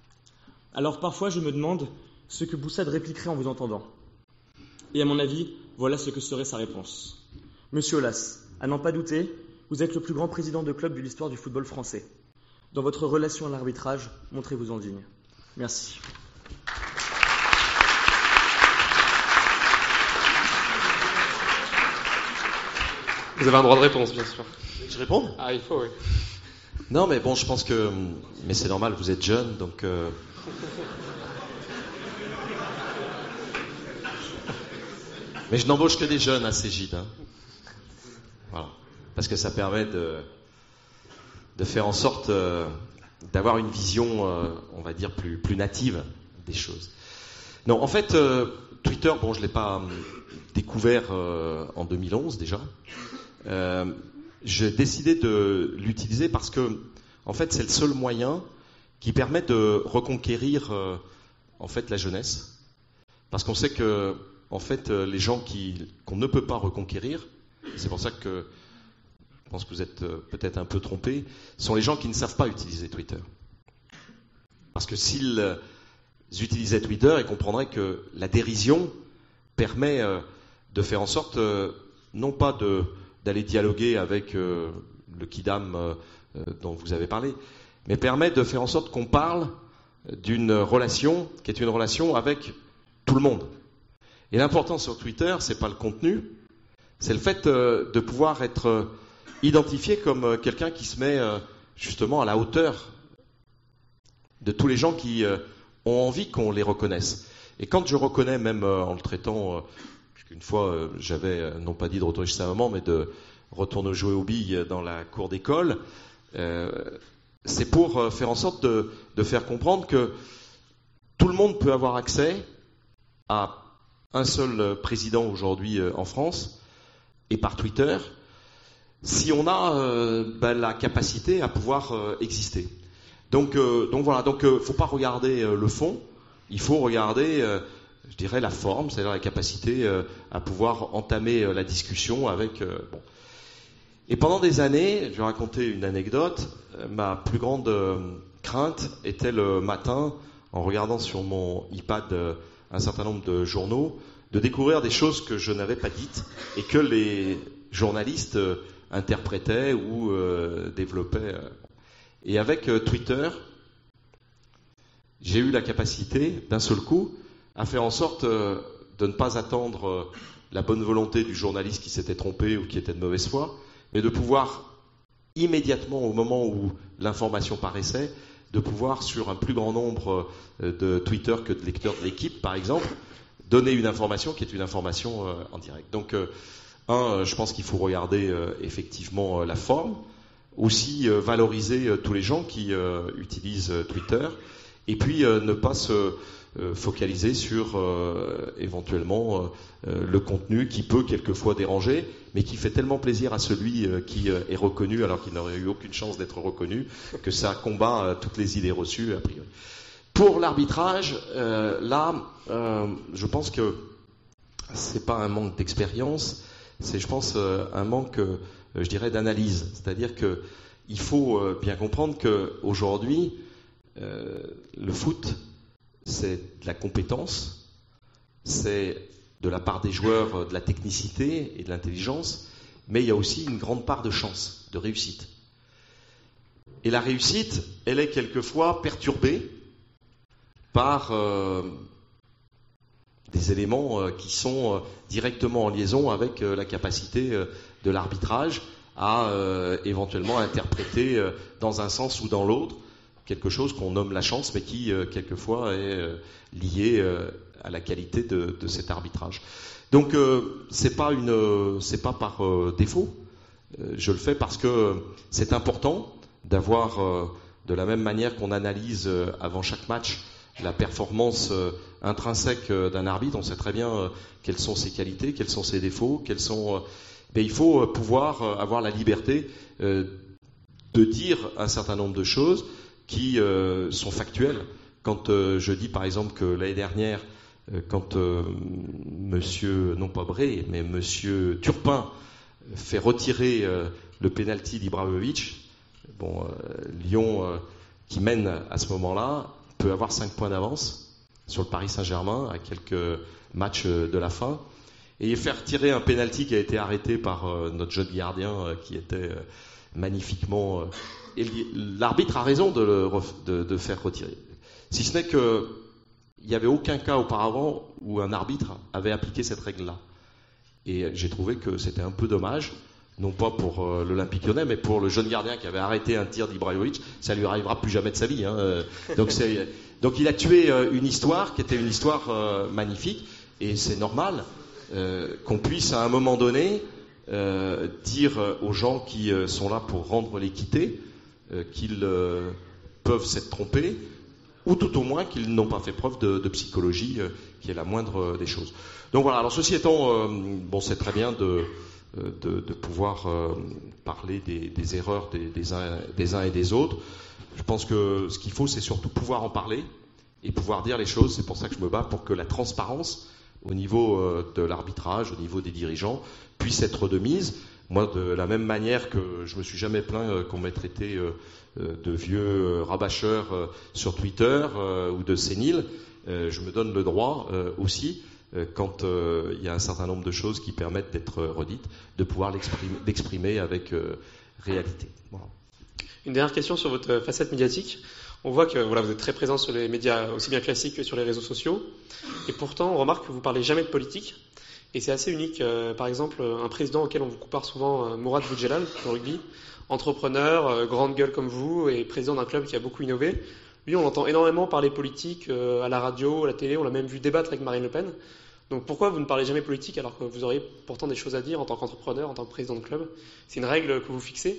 Alors parfois je me demande ce que Boussade répliquerait en vous entendant. Et à mon avis, voilà ce que serait sa réponse. Monsieur Aulas, à n'en pas douter, vous êtes le plus grand président de club de l'histoire du football français. Dans votre relation à l'arbitrage, montrez-vous en digne. Merci. Vous avez un droit de réponse, bien sûr. Je réponds ? Ah, il faut, oui. Non, mais bon, je pense que... Mais c'est normal, vous êtes jeune, donc... Euh... mais je n'embauche que des jeunes à Cégide. Hein. Voilà. Parce que ça permet de, de faire en sorte euh, d'avoir une vision, euh, on va dire, plus, plus native des choses. Non, en fait, euh, Twitter, bon, je ne l'ai pas euh, découvert euh, en deux mille onze déjà. Euh, j'ai décidé de l'utiliser parce que, en fait, c'est le seul moyen qui permet de reconquérir, euh, en fait, la jeunesse. Parce qu'on sait que, en fait, les gens qui, qu'on ne peut pas reconquérir, c'est pour ça que je pense que vous êtes euh, peut-être un peu trompés, sont les gens qui ne savent pas utiliser Twitter. Parce que s'ils euh, utilisaient Twitter, ils comprendraient que la dérision permet euh, de faire en sorte, euh, non pas de d'aller dialoguer avec euh, le kidam euh, euh, dont vous avez parlé, mais permet de faire en sorte qu'on parle d'une relation qui est une relation avec tout le monde. Et l'important sur Twitter, c'est pas le contenu, c'est le fait euh, de pouvoir être euh, identifié comme euh, quelqu'un qui se met euh, justement à la hauteur de tous les gens qui euh, ont envie qu'on les reconnaisse. Et quand je reconnais, même euh, en le traitant... Euh, Une fois, euh, j'avais, euh, non pas dit de retourner chez sa maman, mais de retourner jouer aux billes dans la cour d'école. Euh, c'est pour euh, faire en sorte de, de faire comprendre que tout le monde peut avoir accès à un seul euh, président aujourd'hui euh, en France, et par Twitter, si on a euh, ben, la capacité à pouvoir euh, exister. Donc, euh, donc voilà, donc euh, faut pas regarder euh, le fond, il faut regarder... Euh, je dirais la forme, c'est-à-dire la capacité euh, à pouvoir entamer euh, la discussion avec... Euh, bon. Et pendant des années, je vais raconter une anecdote, euh, ma plus grande euh, crainte était le matin, en regardant sur mon iPad euh, un certain nombre de journaux, de découvrir des choses que je n'avais pas dites et que les journalistes euh, interprétaient ou euh, développaient. Euh. Et avec euh, Twitter, j'ai eu la capacité, d'un seul coup, à faire en sorte euh, de ne pas attendre euh, la bonne volonté du journaliste qui s'était trompé ou qui était de mauvaise foi, mais de pouvoir immédiatement, au moment où l'information paraissait, de pouvoir, sur un plus grand nombre euh, de Twitter que de lecteurs de l'équipe, par exemple, donner une information qui est une information euh, en direct. Donc, euh, un, je pense qu'il faut regarder euh, effectivement euh, la forme, aussi euh, valoriser euh, tous les gens qui euh, utilisent euh, Twitter, et puis euh, ne pas se... Euh, focaliser sur euh, éventuellement euh, le contenu qui peut quelquefois déranger, mais qui fait tellement plaisir à celui euh, qui euh, est reconnu alors qu'il n'aurait eu aucune chance d'être reconnu, que ça combat euh, toutes les idées reçues a priori. Pour l'arbitrage, euh, là, euh, je pense que c'est pas un manque d'expérience, c'est, je pense, euh, un manque, euh, je dirais, d'analyse. C'est-à-dire que il faut euh, bien comprendre que aujourd'hui, euh, le foot, c'est de la compétence, c'est de la part des joueurs de la technicité et de l'intelligence, mais il y a aussi une grande part de chance, de réussite. Et la réussite, elle est quelquefois perturbée par euh, des éléments euh, qui sont euh, directement en liaison avec euh, la capacité euh, de l'arbitrage à euh, éventuellement interpréter euh, dans un sens ou dans l'autre quelque chose qu'on nomme la chance, mais qui, euh, quelquefois, est euh, lié euh, à la qualité de, de cet arbitrage. Donc, euh, c'est pas une, euh, c'est pas par euh, défaut. Euh, je le fais parce que c'est important d'avoir, euh, de la même manière qu'on analyse euh, avant chaque match la performance euh, intrinsèque euh, d'un arbitre. On sait très bien euh, quelles sont ses qualités, quels sont ses défauts, quels sont. Euh, mais il faut euh, pouvoir euh, avoir la liberté euh, de dire un certain nombre de choses qui euh, sont factuels. Quand euh, je dis par exemple que l'année dernière, euh, quand euh, monsieur, non pas Bré, mais monsieur Turpin fait retirer euh, le pénalty d'Ibrahimovic, bon, euh, Lyon, euh, qui mène à ce moment-là, peut avoir cinq points d'avance sur le Paris Saint-Germain à quelques matchs de la fin. et faire tirer un penalty qui a été arrêté par euh, notre jeune gardien euh, qui était euh, magnifiquement... Euh, et l'arbitre a raison de le ref, de, de faire retirer. Si ce n'est que il n'y avait aucun cas auparavant où un arbitre avait appliqué cette règle-là. Et j'ai trouvé que c'était un peu dommage, non pas pour euh, l'Olympique Lyonnais, mais pour le jeune gardien qui avait arrêté un tir d'Ibrahimovic. Ça lui arrivera plus jamais de sa vie. Hein. Donc, c'est, donc il a tué euh, une histoire qui était une histoire euh, magnifique, et c'est normal euh, qu'on puisse à un moment donné euh, dire aux gens qui euh, sont là pour rendre l'équité euh, qu'ils euh, peuvent s'être trompés, ou tout au moins qu'ils n'ont pas fait preuve de, de psychologie, euh, qui est la moindre euh, des choses. Donc voilà, alors ceci étant, euh, bon, c'est très bien de, de, de pouvoir euh, parler des, des erreurs des, des, uns, des uns et des autres. Je pense que ce qu'il faut, c'est surtout pouvoir en parler et pouvoir dire les choses. C'est pour ça que je me bats pour que la transparence au niveau euh, de l'arbitrage, au niveau des dirigeants, puisse être de mise. Moi, de la même manière que je me suis jamais plaint euh, qu'on m'ait traité euh, de vieux euh, rabâcheur euh, sur Twitter euh, ou de sénile, euh, je me donne le droit euh, aussi, euh, quand il euh, y a un certain nombre de choses qui permettent d'être redites, de pouvoir l'exprimer, l'exprimer avec euh, réalité. Voilà. Une dernière question sur votre facette médiatique. On voit que voilà, vous êtes très présent sur les médias aussi bien classiques que sur les réseaux sociaux, et pourtant on remarque que vous parlez jamais de politique. Et c'est assez unique. Euh, par exemple, un président auquel on vous compare souvent, euh, Mourad Boudjelal, au rugby, entrepreneur, euh, grande gueule comme vous, et président d'un club qui a beaucoup innové. Lui, on l'entend énormément parler politique euh, à la radio, à la télé. On l'a même vu débattre avec Marine Le Pen. Donc pourquoi vous ne parlez jamais politique alors que vous auriez pourtant des choses à dire en tant qu'entrepreneur, en tant que président de club? C'est une règle que vous fixez?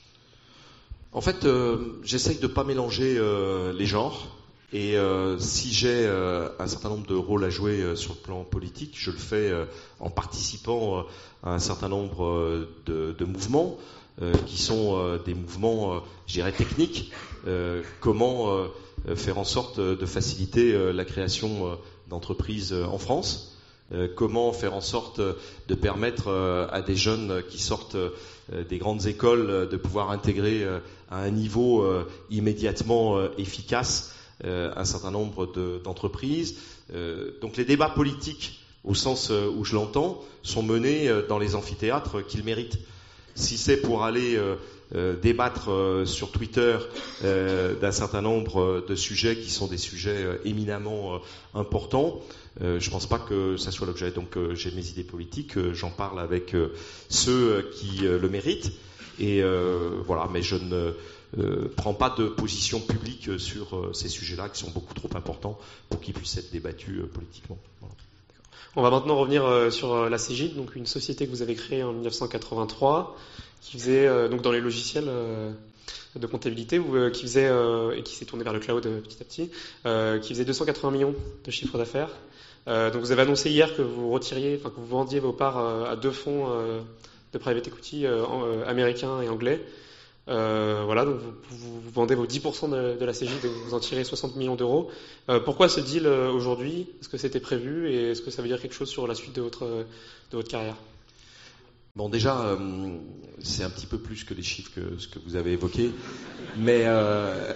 En fait, euh, j'essaye de ne pas mélanger euh, les genres. Et euh, si j'ai euh, un certain nombre de rôles à jouer euh, sur le plan politique, je le fais euh, en participant euh, à un certain nombre euh, de, de mouvements euh, qui sont euh, des mouvements, euh, je dirais, techniques. Euh, comment euh, faire en sorte de faciliter euh, la création euh, d'entreprises euh, en France, euh, comment faire en sorte de permettre euh, à des jeunes qui sortent euh, des grandes écoles euh, de pouvoir intégrer euh, à un niveau euh, immédiatement euh, efficace Euh, un certain nombre de, d'entreprises. Euh, donc les débats politiques, au sens euh, où je l'entends, sont menés euh, dans les amphithéâtres qu'ils méritent. Si c'est pour aller euh, euh, débattre euh, sur Twitter euh, d'un certain nombre de sujets qui sont des sujets euh, éminemment euh, importants, euh, je ne pense pas que ça soit l'objet. Donc euh, j'ai mes idées politiques, euh, j'en parle avec euh, ceux qui euh, le méritent, et euh, voilà, mais je ne Euh, prend pas de position publique sur euh, ces sujets-là qui sont beaucoup trop importants pour qu'ils puissent être débattus euh, politiquement. Voilà. On va maintenant revenir euh, sur euh, la Cégide, donc une société que vous avez créée en dix-neuf cent quatre-vingt-trois, qui faisait euh, donc dans les logiciels euh, de comptabilité, ou euh, qui faisait euh, et qui s'est tournée vers le cloud euh, petit à petit, euh, qui faisait deux cent quatre-vingts millions de chiffre d'affaires. Euh, donc vous avez annoncé hier que vous retiriez, enfin que vous vendiez vos parts euh, à deux fonds euh, de private equity euh, euh, américains et anglais. Euh, voilà, donc vous, vous, vous vendez vos dix pour cent de, de la Cégide et vous en tirez soixante millions d'euros. Euh, pourquoi ce deal euh, aujourd'hui? Est-ce que c'était prévu et est-ce que ça veut dire quelque chose sur la suite de votre, de votre carrière? Bon, déjà, euh, c'est un petit peu plus que les chiffres que ce que vous avez évoqués, mais euh,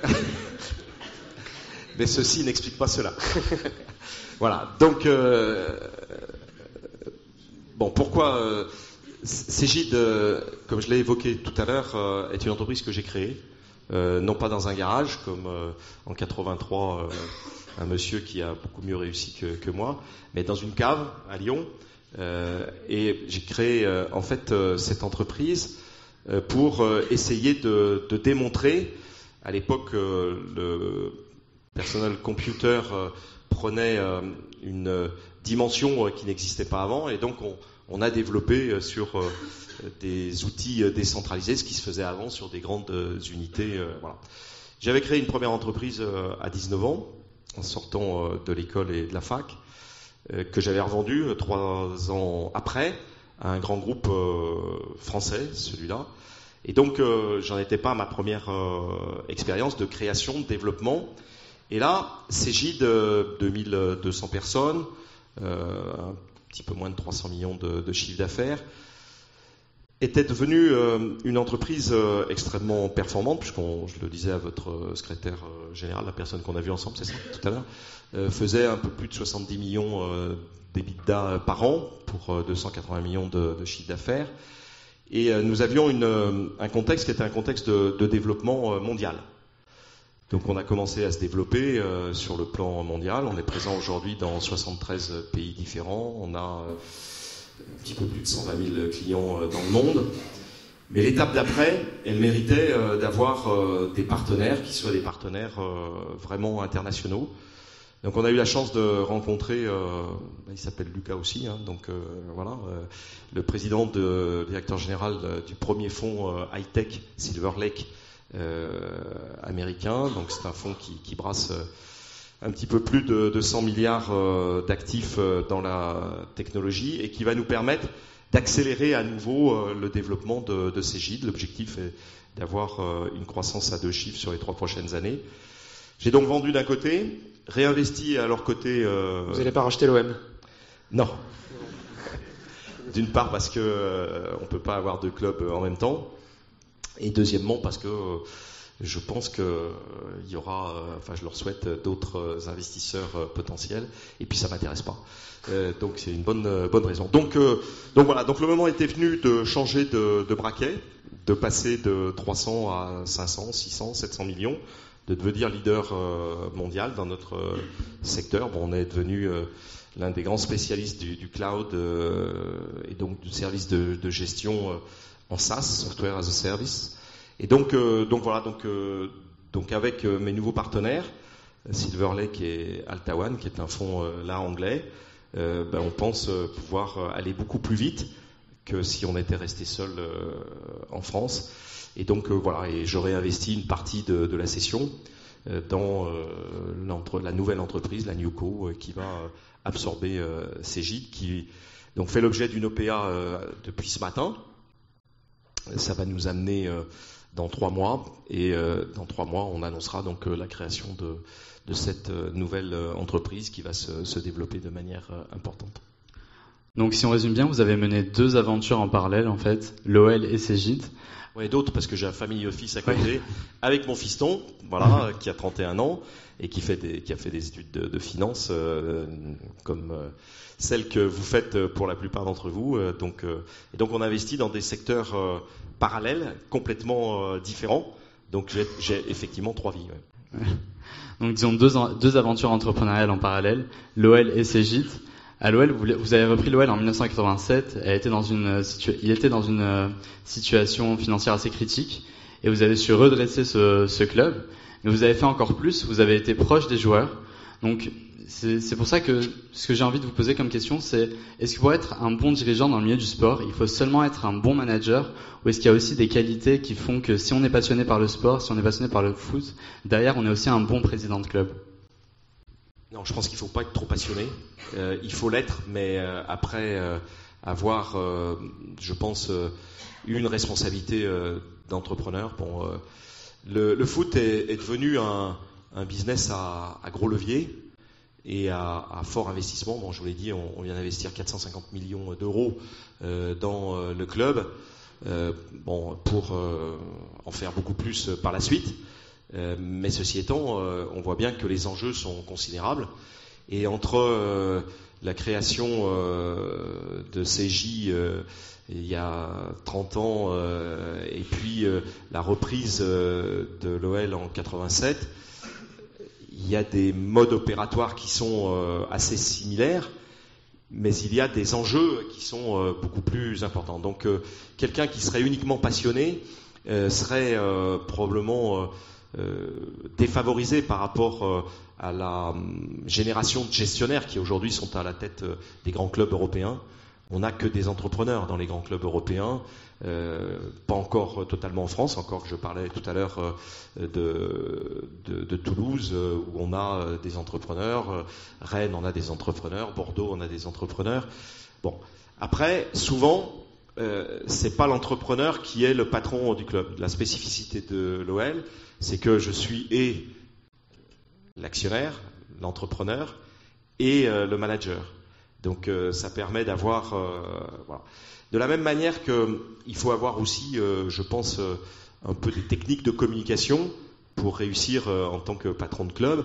mais ceci n'explique pas cela. Voilà. Donc, euh, bon, pourquoi euh, Cégide, euh, comme je l'ai évoqué tout à l'heure, euh, est une entreprise que j'ai créée, euh, non pas dans un garage, comme euh, en quatre-vingt-trois, euh, un monsieur qui a beaucoup mieux réussi que, que moi, mais dans une cave à Lyon. Euh, et j'ai créé euh, en fait euh, cette entreprise euh, pour euh, essayer de, de démontrer. À l'époque, euh, le personal computer euh, prenait euh, une euh, dimension euh, qui n'existait pas avant, et donc on On a développé euh, sur euh, des outils euh, décentralisés ce qui se faisait avant sur des grandes euh, unités. Euh, voilà. J'avais créé une première entreprise euh, à dix-neuf ans, en sortant euh, de l'école et de la fac, euh, que j'avais revendue euh, trois ans après à un grand groupe euh, français, celui-là. Et donc, euh, j'en étais pas à ma première euh, expérience de création, de développement. Et là, Cégide, euh, deux mille deux cents personnes, euh, un petit peu moins de trois cents millions de, de chiffre d'affaires, était devenue euh, une entreprise euh, extrêmement performante, puisqu'on, je le disais à votre euh, secrétaire euh, général, la personne qu'on a vue ensemble, c'est ça, tout à l'heure, euh, faisait un peu plus de soixante-dix millions euh, d'EBITDA par an pour deux cent quatre-vingts millions de, de chiffre d'affaires. Et nous avions une, un contexte qui était un contexte de, de développement mondial. Donc on a commencé à se développer euh, sur le plan mondial. On est présent aujourd'hui dans soixante-treize pays différents. On a euh, un petit peu plus de cent vingt mille clients euh, dans le monde. Mais l'étape d'après, elle méritait euh, d'avoir euh, des partenaires qui soient des partenaires euh, vraiment internationaux. Donc on a eu la chance de rencontrer, euh, il s'appelle Lucas aussi, hein, donc euh, voilà, euh, le président, de, le directeur général de, du premier fonds euh, high-tech Silver Lake euh, américain. Donc c'est un fonds qui, qui brasse euh, un petit peu plus de, de cent milliards euh, d'actifs euh, dans la technologie et qui va nous permettre d'accélérer à nouveau euh, le développement de, de Cegid. L'objectif est d'avoir euh, une croissance à deux chiffres sur les trois prochaines années. J'ai donc vendu d'un côté, réinvesti à leur côté. Euh... Vous n'allez pas racheter l'O M? Non. D'une part parce que euh, on peut pas avoir deux clubs en même temps, et deuxièmement parce que euh, je pense que euh, il y aura, euh, enfin je leur souhaite d'autres investisseurs euh, potentiels, et puis ça m'intéresse pas. Euh, donc c'est une bonne euh, bonne raison. Donc euh, donc voilà. Donc le moment était venu de changer de, de braquet, de passer de trois cents à cinq cents, six cents, sept cents millions. De devenir leader euh, mondial dans notre euh, secteur. Bon, on est devenu euh, l'un des grands spécialistes du, du cloud euh, et donc du service de, de gestion euh, en SaaS, Software as a Service. Et donc, euh, donc voilà, donc, euh, donc avec euh, mes nouveaux partenaires, Silver Lake et Altawan, qui est un fonds euh, là anglais, euh, ben, on pense euh, pouvoir aller beaucoup plus vite que si on était resté seul euh, en France. Et donc euh, voilà, et j'aurais investi une partie de, de la cession euh, dans euh, la nouvelle entreprise, la Newco, euh, qui va euh, absorber euh, Cegid, qui donc fait l'objet d'une O P A euh, depuis ce matin. Ça va nous amener euh, dans trois mois, et euh, dans trois mois, on annoncera donc euh, la création de, de cette euh, nouvelle euh, entreprise qui va se, se développer de manière euh, importante. Donc si on résume bien, vous avez mené deux aventures en parallèle en fait, l'O L et Cegid. Oui, d'autres, parce que j'ai un family office à côté, ouais. Avec mon fiston, voilà, qui a trente et un ans, et qui, fait des, qui a fait des études de, de finance, euh, comme euh, celles que vous faites pour la plupart d'entre vous. Euh, donc, euh, et donc on investit dans des secteurs euh, parallèles, complètement euh, différents. Donc j'ai, j'ai effectivement trois vies. Ouais. Ouais. Donc disons deux, deux aventures entrepreneuriales en parallèle, l'O L et Cegid. À l'O L, vous avez repris l'O L en dix-neuf cent quatre-vingt-sept. Elle était dans une situa- il était dans une euh, situation financière assez critique, et vous avez su redresser ce, ce club. Mais vous avez fait encore plus. Vous avez été proche des joueurs. Donc c'est, c'est pour ça que ce que j'ai envie de vous poser comme question, c'est est-ce que pour être un bon dirigeant dans le milieu du sport, il faut seulement être un bon manager, ou est-ce qu'il y a aussi des qualités qui font que si on est passionné par le sport, si on est passionné par le foot, derrière on est aussi un bon président de club? Non, je pense qu'il ne faut pas être trop passionné. Euh, il faut l'être, mais euh, après euh, avoir, euh, je pense, euh, une responsabilité euh, d'entrepreneur. Bon, euh, le, le foot est, est devenu un, un business à, à gros levier et à, à fort investissement. Bon, je vous l'ai dit, on, on vient d'investir quatre cent cinquante millions d'euros euh, dans euh, le club, euh, bon, pour euh, en faire beaucoup plus par la suite. Euh, mais ceci étant, euh, on voit bien que les enjeux sont considérables, et entre euh, la création euh, de C J euh, il y a trente ans euh, et puis euh, la reprise euh, de l'O L en quatre-vingt-sept, il y a des modes opératoires qui sont euh, assez similaires, mais il y a des enjeux qui sont euh, beaucoup plus importants. Donc euh, quelqu'un qui serait uniquement passionné euh, serait euh, probablement euh, Euh, défavorisés par rapport euh, à la euh, génération de gestionnaires qui aujourd'hui sont à la tête euh, des grands clubs européens. On n'a que des entrepreneurs dans les grands clubs européens, euh, pas encore euh, totalement en France, encore que je parlais tout à l'heure euh, de, de, de Toulouse euh, où on a euh, des entrepreneurs, euh, Rennes on a des entrepreneurs, Bordeaux on a des entrepreneurs. Bon, après souvent euh, c'est pas l'entrepreneur qui est le patron du club. La spécificité de l'O L, c'est que je suis et l'actionnaire, l'entrepreneur et euh, le manager. Donc euh, ça permet d'avoir... Euh, voilà. De la même manière qu'il faut avoir aussi, euh, je pense, euh, un peu des techniques de communication pour réussir euh, en tant que patron de club.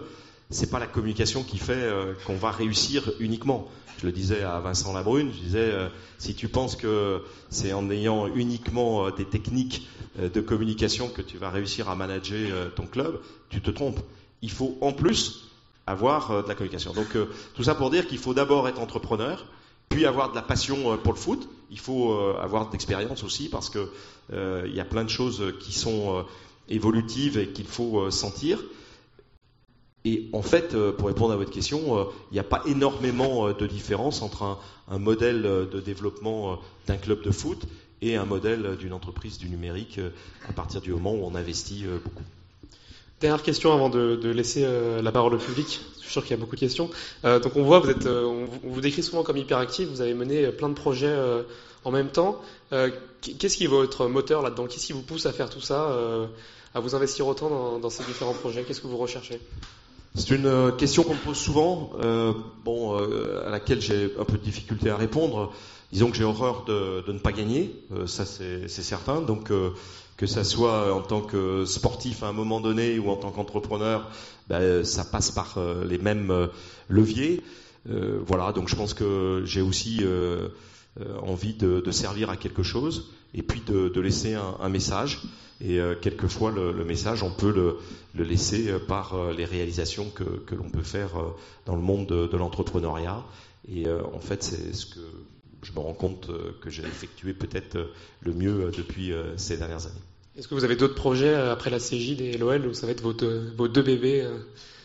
c'est pas la communication qui fait euh, qu'on va réussir uniquement. Je le disais à Vincent Labrune, je disais euh, si tu penses que c'est en ayant uniquement euh, des techniques euh, de communication que tu vas réussir à manager euh, ton club, tu te trompes. Il faut en plus avoir euh, de la communication. Donc euh, tout ça pour dire qu'il faut d'abord être entrepreneur, puis avoir de la passion euh, pour le foot. Il faut euh, avoir de l'expérience aussi parce que euh, il y a plein de choses qui sont euh, évolutives et qu'il faut euh, sentir. Et en fait, pour répondre à votre question, il n'y a pas énormément de différence entre un, un modèle de développement d'un club de foot et un modèle d'une entreprise du numérique à partir du moment où on investit beaucoup. Dernière question avant de, de laisser la parole au public. Je suis sûr qu'il y a beaucoup de questions. Euh, donc on voit, vous êtes, on vous décrit souvent comme hyperactif. Vous avez mené plein de projets euh, en même temps. Euh, qu'est-ce qui est votre moteur là-dedans? Qu'est-ce qui vous pousse à faire tout ça, euh, à vous investir autant dans, dans ces différents projets? Qu'est-ce que vous recherchez? C'est une question qu'on me pose souvent, euh, bon, euh, à laquelle j'ai un peu de difficulté à répondre. Disons que j'ai horreur de, de ne pas gagner, euh, ça c'est, c'est certain. Donc euh, que ça soit en tant que sportif à un moment donné ou en tant qu'entrepreneur, ben, ça passe par euh, les mêmes euh, leviers. Euh, voilà, donc je pense que j'ai aussi euh, euh, envie de, de servir à quelque chose et puis de, de laisser un, un message. Et euh, quelquefois, le, le message, on peut le, le laisser par euh, les réalisations que, que l'on peut faire euh, dans le monde de, de l'entrepreneuriat. Et euh, en fait, c'est ce que je me rends compte euh, que j'ai effectué peut-être euh, le mieux euh, depuis euh, ces dernières années. Est-ce que vous avez d'autres projets euh, après la C J D et l'O L où ça va être vos deux, vos deux bébés euh...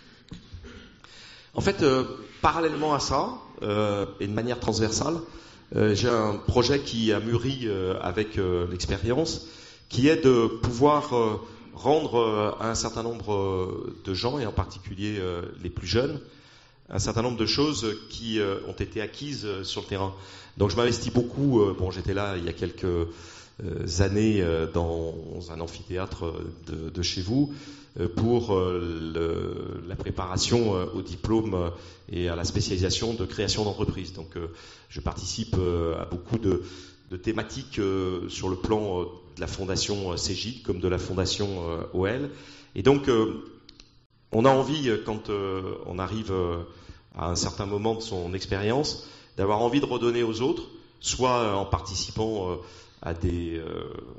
En fait, euh, parallèlement à ça, euh, et de manière transversale, euh, j'ai un projet qui a mûri euh, avec euh, l'expérience, qui est de pouvoir euh, rendre euh, à un certain nombre euh, de gens, et en particulier euh, les plus jeunes, un certain nombre de choses qui euh, ont été acquises euh, sur le terrain. Donc je m'investis beaucoup, euh, bon j'étais là il y a quelques euh, années euh, dans un amphithéâtre de, de chez vous, euh, pour euh, le, la préparation euh, au diplôme euh, et à la spécialisation de création d'entreprise. Donc euh, je participe euh, à beaucoup de, de thématiques euh, sur le plan euh, de la fondation C G I D comme de la fondation euh, O L. Et donc, euh, on a envie, quand euh, on arrive euh, à un certain moment de son expérience, d'avoir envie de redonner aux autres, soit en participant euh, à des euh,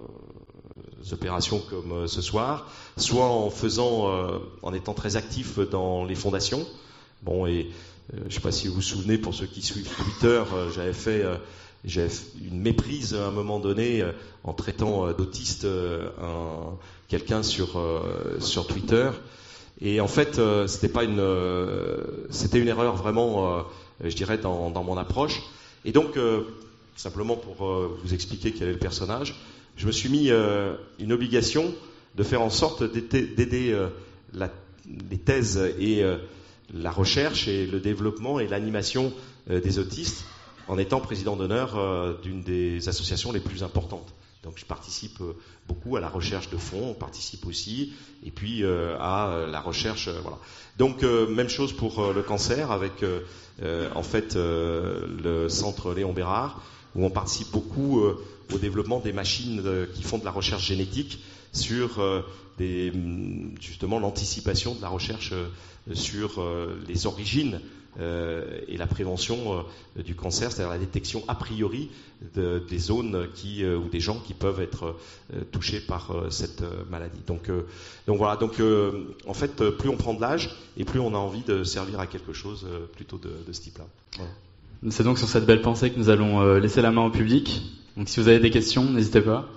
opérations comme euh, ce soir, soit en faisant, euh, en étant très actif dans les fondations. Bon, et euh, je ne sais pas si vous vous souvenez, pour ceux qui suivent Twitter, euh, j'avais fait euh, J'ai une méprise à un moment donné euh, en traitant euh, d'autiste euh, un, quelqu'un sur euh, sur Twitter, et en fait euh, c'était pas une euh, c'était une erreur vraiment, euh, je dirais, dans, dans mon approche. Et donc euh, simplement pour euh, vous expliquer quel est le personnage, je me suis mis euh, une obligation de faire en sorte d'aider, d'aider euh, la, les thèses et euh, la recherche et le développement et l'animation euh, des autistes, en étant président d'honneur euh, d'une des associations les plus importantes. Donc je participe euh, beaucoup à la recherche de fonds, on participe aussi, et puis euh, à euh, la recherche, euh, voilà. Donc euh, même chose pour euh, le cancer, avec euh, euh, en fait euh, le centre Léon Bérard, où on participe beaucoup euh, au développement des machines euh, qui font de la recherche génétique sur euh, des, justement l'anticipation de la recherche euh, sur euh, les origines Euh, et la prévention euh, du cancer, c'est-à-dire la détection a priori de, des zones qui, euh, ou des gens qui peuvent être euh, touchés par euh, cette euh, maladie. Donc, euh, donc voilà. Donc, euh, en fait, plus on prend de l'âge et plus on a envie de servir à quelque chose euh, plutôt de, de ce type-là. Voilà. C'est donc sur cette belle pensée que nous allons euh, laisser la main au public. Donc, si vous avez des questions, n'hésitez pas.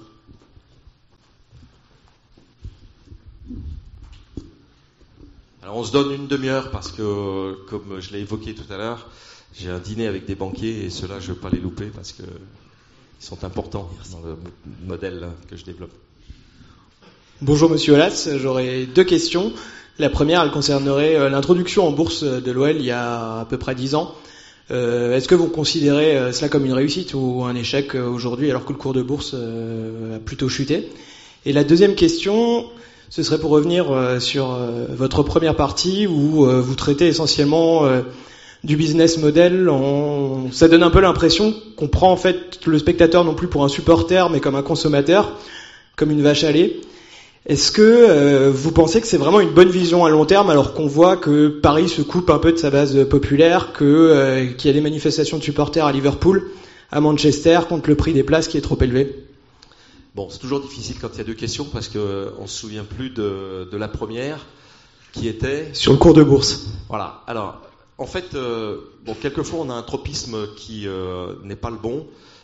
Alors on se donne une demi-heure parce que, comme je l'ai évoqué tout à l'heure, j'ai un dîner avec des banquiers et ceux-là, je ne veux pas les louper parce qu'ils sont importants dans le modèle que je développe. Bonjour Monsieur Olas, j'aurais deux questions. La première, elle concernerait l'introduction en bourse de l'O L il y a à peu près dix ans. Euh, est-ce que vous considérez cela comme une réussite ou un échec aujourd'hui alors que le cours de bourse a plutôt chuté? Et la deuxième question, ce serait pour revenir euh, sur euh, votre première partie où euh, vous traitez essentiellement euh, du business model. On... Ça donne un peu l'impression qu'on prend en fait le spectateur non plus pour un supporter mais comme un consommateur, comme une vache à lait. Est-ce que euh, vous pensez que c'est vraiment une bonne vision à long terme, alors qu'on voit que Paris se coupe un peu de sa base populaire, que euh, qu'il y a des manifestations de supporters à Liverpool, à Manchester, contre le prix des places qui est trop élevé? Bon, c'est toujours difficile quand il y a deux questions, parce qu'on ne se souvient plus de, de la première, qui était... Sur le cours de bourse. Voilà. Alors, en fait, euh, bon, quelquefois on a un tropisme qui euh, n'est pas le bon.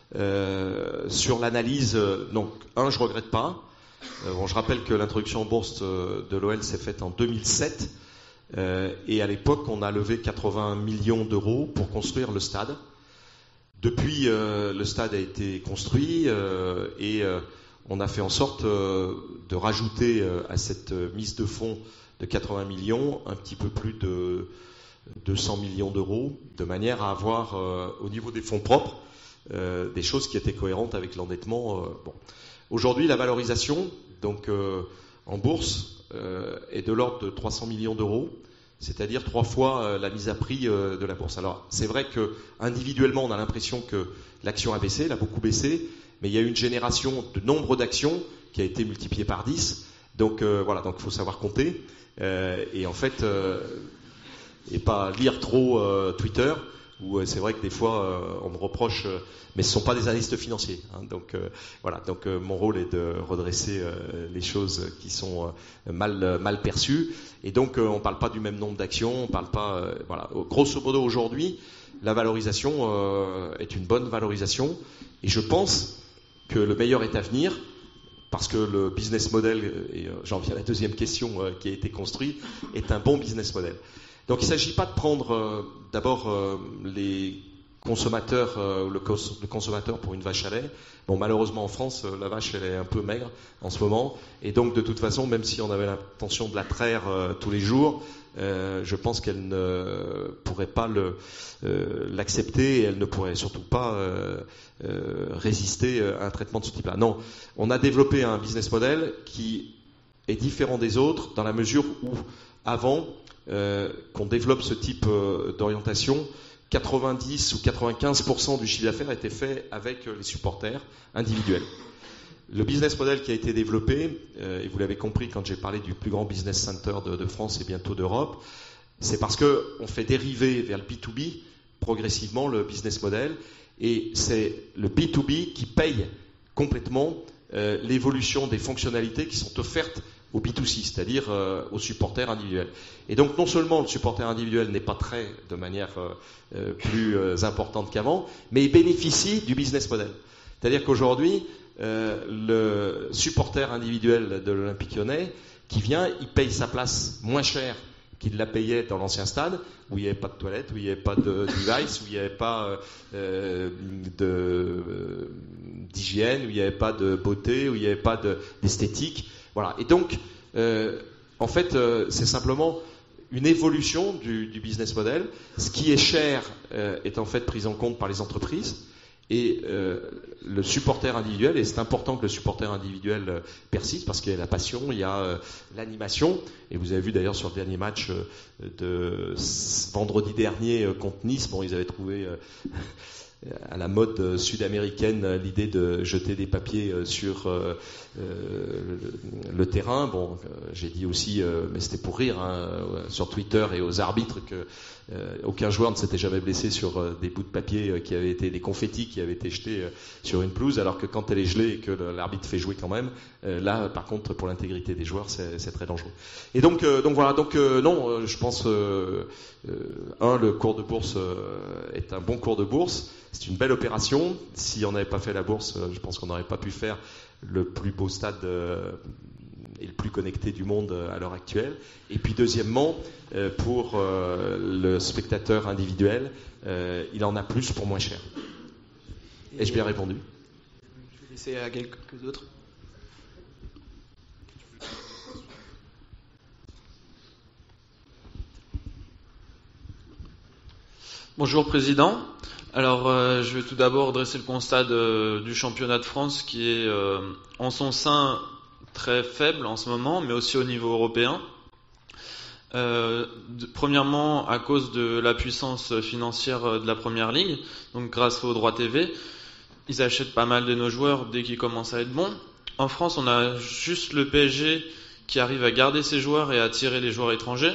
Euh, sur l'analyse, donc, un, je regrette pas. Euh, bon, je rappelle que l'introduction en bourse de l'O L s'est faite en deux mille sept, euh, et à l'époque, on a levé quatre-vingts millions d'euros pour construire le stade. Depuis, euh, le stade a été construit euh, et euh, on a fait en sorte euh, de rajouter euh, à cette mise de fonds de quatre-vingts millions un petit peu plus de deux cents millions d'euros, de manière à avoir euh, au niveau des fonds propres euh, des choses qui étaient cohérentes avec l'endettement. Euh, bon. Aujourd'hui, la valorisation, donc euh, en bourse, euh, est de l'ordre de trois cents millions d'euros, c'est-à-dire trois fois euh, la mise à prix euh, de la bourse. Alors, c'est vrai que individuellement, on a l'impression que l'action a baissé, elle a beaucoup baissé, mais il y a eu une génération de nombre d'actions qui a été multipliée par dix. Donc euh, voilà, donc il faut savoir compter euh, et en fait, euh, et pas lire trop euh, Twitter. Où euh, c'est vrai que des fois euh, on me reproche, euh, mais ce ne sont pas des analystes financiers. Hein, donc euh, voilà, donc euh, mon rôle est de redresser euh, les choses qui sont euh, mal euh, mal perçues. Et donc euh, on ne parle pas du même nombre d'actions, on parle pas. Euh, voilà, grosso modo aujourd'hui, la valorisation euh, est une bonne valorisation. Et je pense que le meilleur est à venir, parce que le business model, et euh, j'en viens à la deuxième question euh, qui a été construit, est un bon business model. Donc il ne s'agit pas de prendre euh, d'abord euh, les consommateurs, euh, le, cons- le consommateur pour une vache à lait. Bon, malheureusement en France, euh, la vache elle est un peu maigre en ce moment, et donc de toute façon, même si on avait l'intention de la traire euh, tous les jours, euh, je pense qu'elle ne pourrait pas le, euh, l'accepter, et elle ne pourrait surtout pas euh, euh, résister à un traitement de ce type-là. Non, on a développé un business model qui est différent des autres dans la mesure où avant Euh, qu'on développe ce type euh, d'orientation, quatre-vingt-dix ou quatre-vingt-quinze pour cent du chiffre d'affaires était fait avec euh, les supporters individuels. Le business model qui a été développé, euh, et vous l'avez compris quand j'ai parlé du plus grand business center de, de France et bientôt d'Europe, c'est parce qu'on fait dériver vers le B deux B progressivement le business model, et c'est le B deux B qui paye complètement euh, l'évolution des fonctionnalités qui sont offertes au B deux C, c'est-à-dire euh, aux supporters individuels. Et donc non seulement le supporter individuel n'est pas trait de manière euh, euh, plus euh, importante qu'avant, mais il bénéficie du business model. C'est-à-dire qu'aujourd'hui, euh, le supporter individuel de l'Olympique Lyonnais qui vient, il paye sa place moins cher qu'il la payait dans l'ancien stade, où il n'y avait pas de toilette, où il n'y avait pas de device, où il n'y avait pas euh, de, euh, d'hygiène, où il n'y avait pas de beauté, où il n'y avait pas de, d'esthétique. Voilà. Et donc, euh, en fait, euh, c'est simplement une évolution du, du business model. Ce qui est cher euh, est en fait pris en compte par les entreprises, et euh, le supporter individuel, et c'est important que le supporter individuel euh, persiste, parce qu'il y a la passion, il y a euh, l'animation, et vous avez vu d'ailleurs sur le dernier match euh, de vendredi dernier euh, contre Nice, bon, ils avaient trouvé euh, à la mode sud-américaine l'idée de jeter des papiers sur euh, euh, le, le terrain. Bon, euh, j'ai dit aussi, euh, mais c'était pour rire, hein, sur Twitter et aux arbitres, que euh, aucun joueur ne s'était jamais blessé sur euh, des bouts de papier euh, qui avaient été des confettis qui avaient été jetés euh, sur une pelouse, alors que quand elle est gelée et que l'arbitre fait jouer quand même, euh, là, par contre, pour l'intégrité des joueurs, c'est, c'est très dangereux. Et donc, euh, donc voilà. Donc euh, non, euh, je pense, euh, euh, un, le cours de bourse euh, est un bon cours de bourse. C'est une belle opération. Si on n'avait pas fait la bourse, je pense qu'on n'aurait pas pu faire le plus beau stade euh, et le plus connecté du monde à l'heure actuelle. Et puis deuxièmement, euh, pour euh, le spectateur individuel, euh, il en a plus pour moins cher. Ai-je bien répondu ? Je vais laisser à quelques autres. Bonjour Président. Alors, euh, je vais tout d'abord dresser le constat de, du championnat de France qui est euh, en son sein très faible en ce moment, mais aussi au niveau européen. Euh, de, premièrement, à cause de la puissance financière de la Première Ligue, donc grâce aux droits T V, ils achètent pas mal de nos joueurs dès qu'ils commencent à être bons. en France, on a juste le P S G qui arrive à garder ses joueurs et à attirer les joueurs étrangers.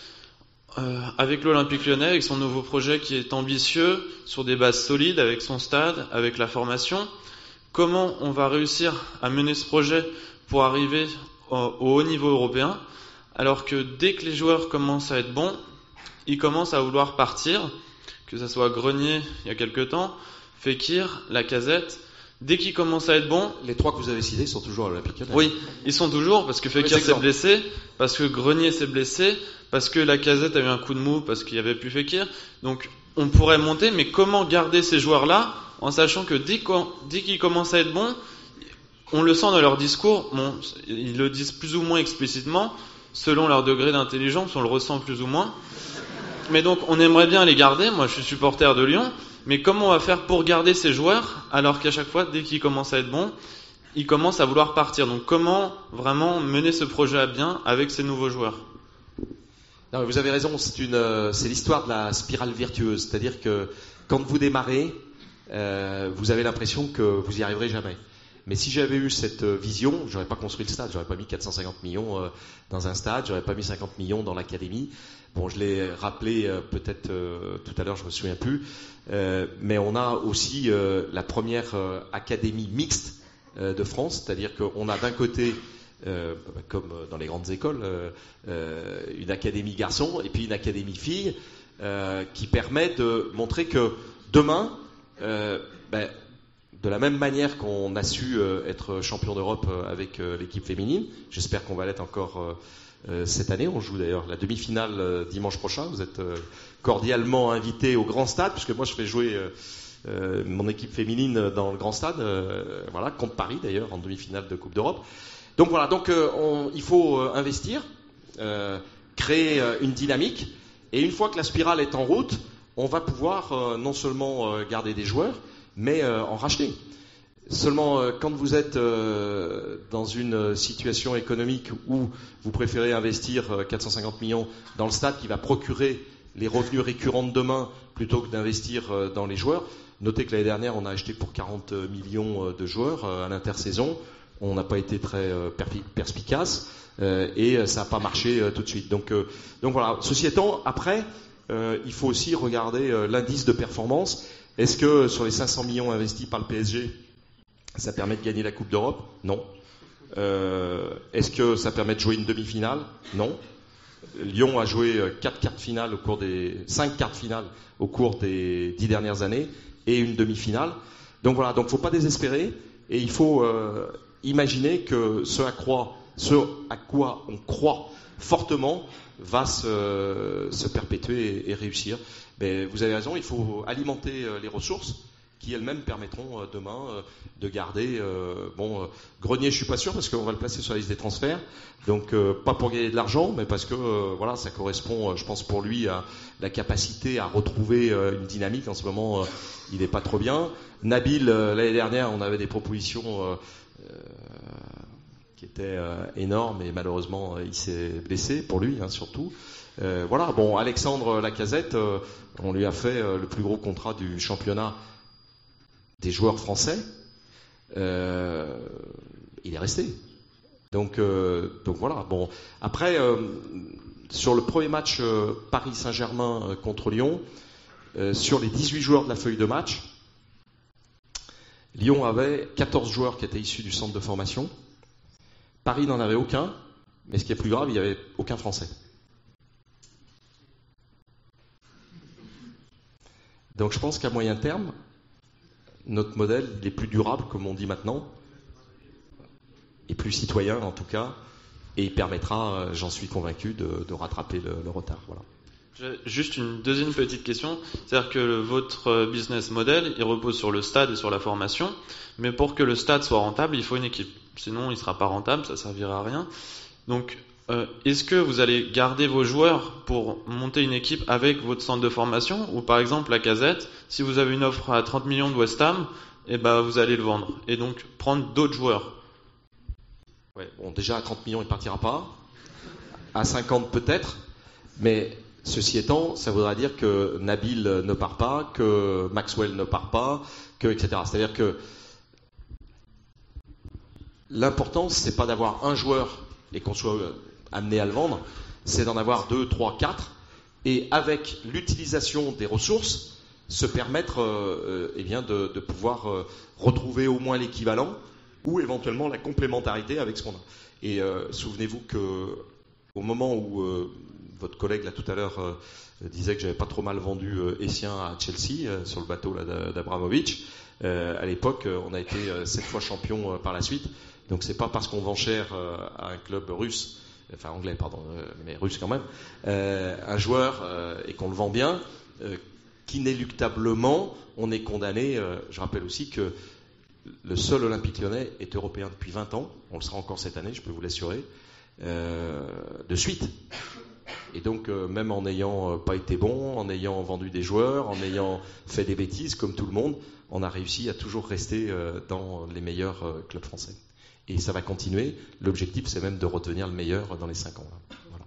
Euh, avec l'Olympique Lyonnais, avec son nouveau projet qui est ambitieux, sur des bases solides, avec son stade, avec la formation, comment on va réussir à mener ce projet pour arriver au, au haut niveau européen, alors que dès que les joueurs commencent à être bons, ils commencent à vouloir partir, que ce soit Grenier il y a quelque temps, Fekir, Lacazette. Dès qu'ils commencent à être bons, les trois que vous avez cités sont toujours à l'Olympique Lyonnais. Oui, ils sont toujours, parce que Fekir s'est blessé, parce que Grenier s'est blessé, parce que Lacazette a eu un coup de mou, parce qu'il n'y avait plus Fekir. Donc on pourrait monter, mais comment garder ces joueurs-là en sachant que dès, dès qu'ils commencent à être bons, on le sent dans leur discours, bon, ils le disent plus ou moins explicitement, selon leur degré d'intelligence, on le ressent plus ou moins. Mais donc on aimerait bien les garder, moi je suis supporter de Lyon, mais comment on va faire pour garder ces joueurs alors qu'à chaque fois, dès qu'ils commencent à être bons, ils commencent à vouloir partir. Donc comment vraiment mener ce projet à bien avec ces nouveaux joueurs? Non, vous avez raison, c'est, une, c'est l'histoire de la spirale vertueuse. C'est-à-dire que quand vous démarrez, euh, vous avez l'impression que vous n'y arriverez jamais. Mais si j'avais eu cette vision, j'aurais pas construit le stade, j'aurais pas mis quatre cent cinquante millions euh, dans un stade, j'aurais pas mis cinquante millions dans l'académie. Bon, je l'ai rappelé euh, peut-être euh, tout à l'heure, je me souviens plus. Euh, mais on a aussi euh, la première euh, académie mixte euh, de France, c'est-à-dire qu'on a d'un côté, euh, comme dans les grandes écoles, euh, euh, une académie garçon et puis une académie fille, euh, qui permet de montrer que demain, euh, ben, de la même manière qu'on a su euh, être champion d'Europe euh, avec euh, l'équipe féminine, j'espère qu'on va l'être encore euh, euh, cette année. On joue d'ailleurs la demi-finale euh, dimanche prochain. Vous êtes euh, cordialement invités au grand stade, puisque moi je fais jouer euh, euh, mon équipe féminine dans le grand stade, euh, voilà, contre Paris d'ailleurs en demi-finale de Coupe d'Europe. Donc voilà, donc euh, on, il faut euh, investir, euh, créer euh, une dynamique, et une fois que la spirale est en route, on va pouvoir euh, non seulement euh, garder des joueurs, mais euh, en racheter. Seulement, euh, quand vous êtes euh, dans une situation économique où vous préférez investir euh, quatre cent cinquante millions dans le stade qui va procurer les revenus récurrents de demain plutôt que d'investir euh, dans les joueurs, notez que l'année dernière, on a acheté pour quarante millions euh, de joueurs euh, à l'intersaison. On n'a pas été très euh, perspicace euh, et ça n'a pas marché euh, tout de suite. Donc, euh, donc voilà. Ceci étant, après, euh, il faut aussi regarder euh, l'indice de performance. Est-ce que sur les cinq cents millions investis par le P S G, ça permet de gagner la Coupe d'Europe? Non. Euh, est-ce que ça permet de jouer une demi-finale? Non. Lyon a joué quatre quarts de finale au cours des cinq quarts de finale au cours des dix dernières années et une demi-finale. Donc voilà. Donc faut pas désespérer et il faut euh, imaginer que ce à quoi, ce à quoi on croit fortement va se, se perpétuer et, et réussir. Mais vous avez raison, il faut alimenter les ressources qui elles-mêmes permettront demain de garder. Euh, bon, Grenier, je suis pas sûr parce qu'on va le placer sur la liste des transferts, donc euh, pas pour gagner de l'argent, mais parce que euh, voilà, ça correspond, je pense, pour lui à la capacité à retrouver euh, une dynamique. En ce moment, euh, il n'est pas trop bien. Nabil, euh, l'année dernière, on avait des propositions euh, euh, qui étaient euh, énormes et malheureusement, il s'est blessé pour lui, hein, surtout. Euh, voilà, bon, Alexandre Lacazette, euh, on lui a fait euh, le plus gros contrat du championnat des joueurs français. Euh, il est resté. Donc, euh, donc voilà. Bon, après, euh, sur le premier match euh, Paris Saint-Germain euh, contre Lyon, euh, sur les dix-huit joueurs de la feuille de match, Lyon avait quatorze joueurs qui étaient issus du centre de formation. Paris n'en avait aucun, mais ce qui est plus grave, il n'y avait aucun Français. Donc je pense qu'à moyen terme, notre modèle il est plus durable, comme on dit maintenant, et plus citoyen en tout cas, et il permettra, j'en suis convaincu, de, de rattraper le, le retard. Voilà. J'ai juste une deuxième petite question, c'est-à-dire que le, votre business model, il repose sur le stade et sur la formation, mais pour que le stade soit rentable, il faut une équipe. Sinon, il ne sera pas rentable, ça ne servira à rien. Donc, euh, est-ce que vous allez garder vos joueurs pour monter une équipe avec votre centre de formation? Ou par exemple, Lacazette, si vous avez une offre à trente millions de West Ham, eh ben, vous allez le vendre. Et donc, prendre d'autres joueurs. Ouais, bon, déjà, à trente millions, il ne partira pas. À cinquante, peut-être. Mais ceci étant, ça voudra dire que Nabil ne part pas, que Maxwell ne part pas, que, et cetera. C'est-à-dire que l'important, c'est pas d'avoir un joueur et qu'on soit amené à le vendre, c'est d'en avoir deux, trois, quatre, et avec l'utilisation des ressources, se permettre euh, eh bien de, de pouvoir euh, retrouver au moins l'équivalent ou éventuellement la complémentarité avec ce qu'on a. Et euh, souvenez-vous que au moment où euh, votre collègue là tout à l'heure euh, disait que j'avais pas trop mal vendu euh, Essien à Chelsea euh, sur le bateau là, d'Abramovich, euh, à l'époque euh, on a été euh, sept fois champion euh, par la suite. Donc c'est pas parce qu'on vend cher euh, à un club russe, enfin anglais pardon, euh, mais russe quand même, euh, un joueur euh, et qu'on le vend bien, euh, qu'inéluctablement on est condamné. Euh, je rappelle aussi que le seul Olympique Lyonnais est européen depuis vingt ans, on le sera encore cette année, je peux vous l'assurer, euh, de suite. Et donc euh, même en n'ayant euh, pas été bon, en ayant vendu des joueurs, en ayant fait des bêtises comme tout le monde, on a réussi à toujours rester euh, dans les meilleurs euh, clubs français. Et ça va continuer. L'objectif, c'est même de redevenir le meilleur dans les cinq ans. Voilà.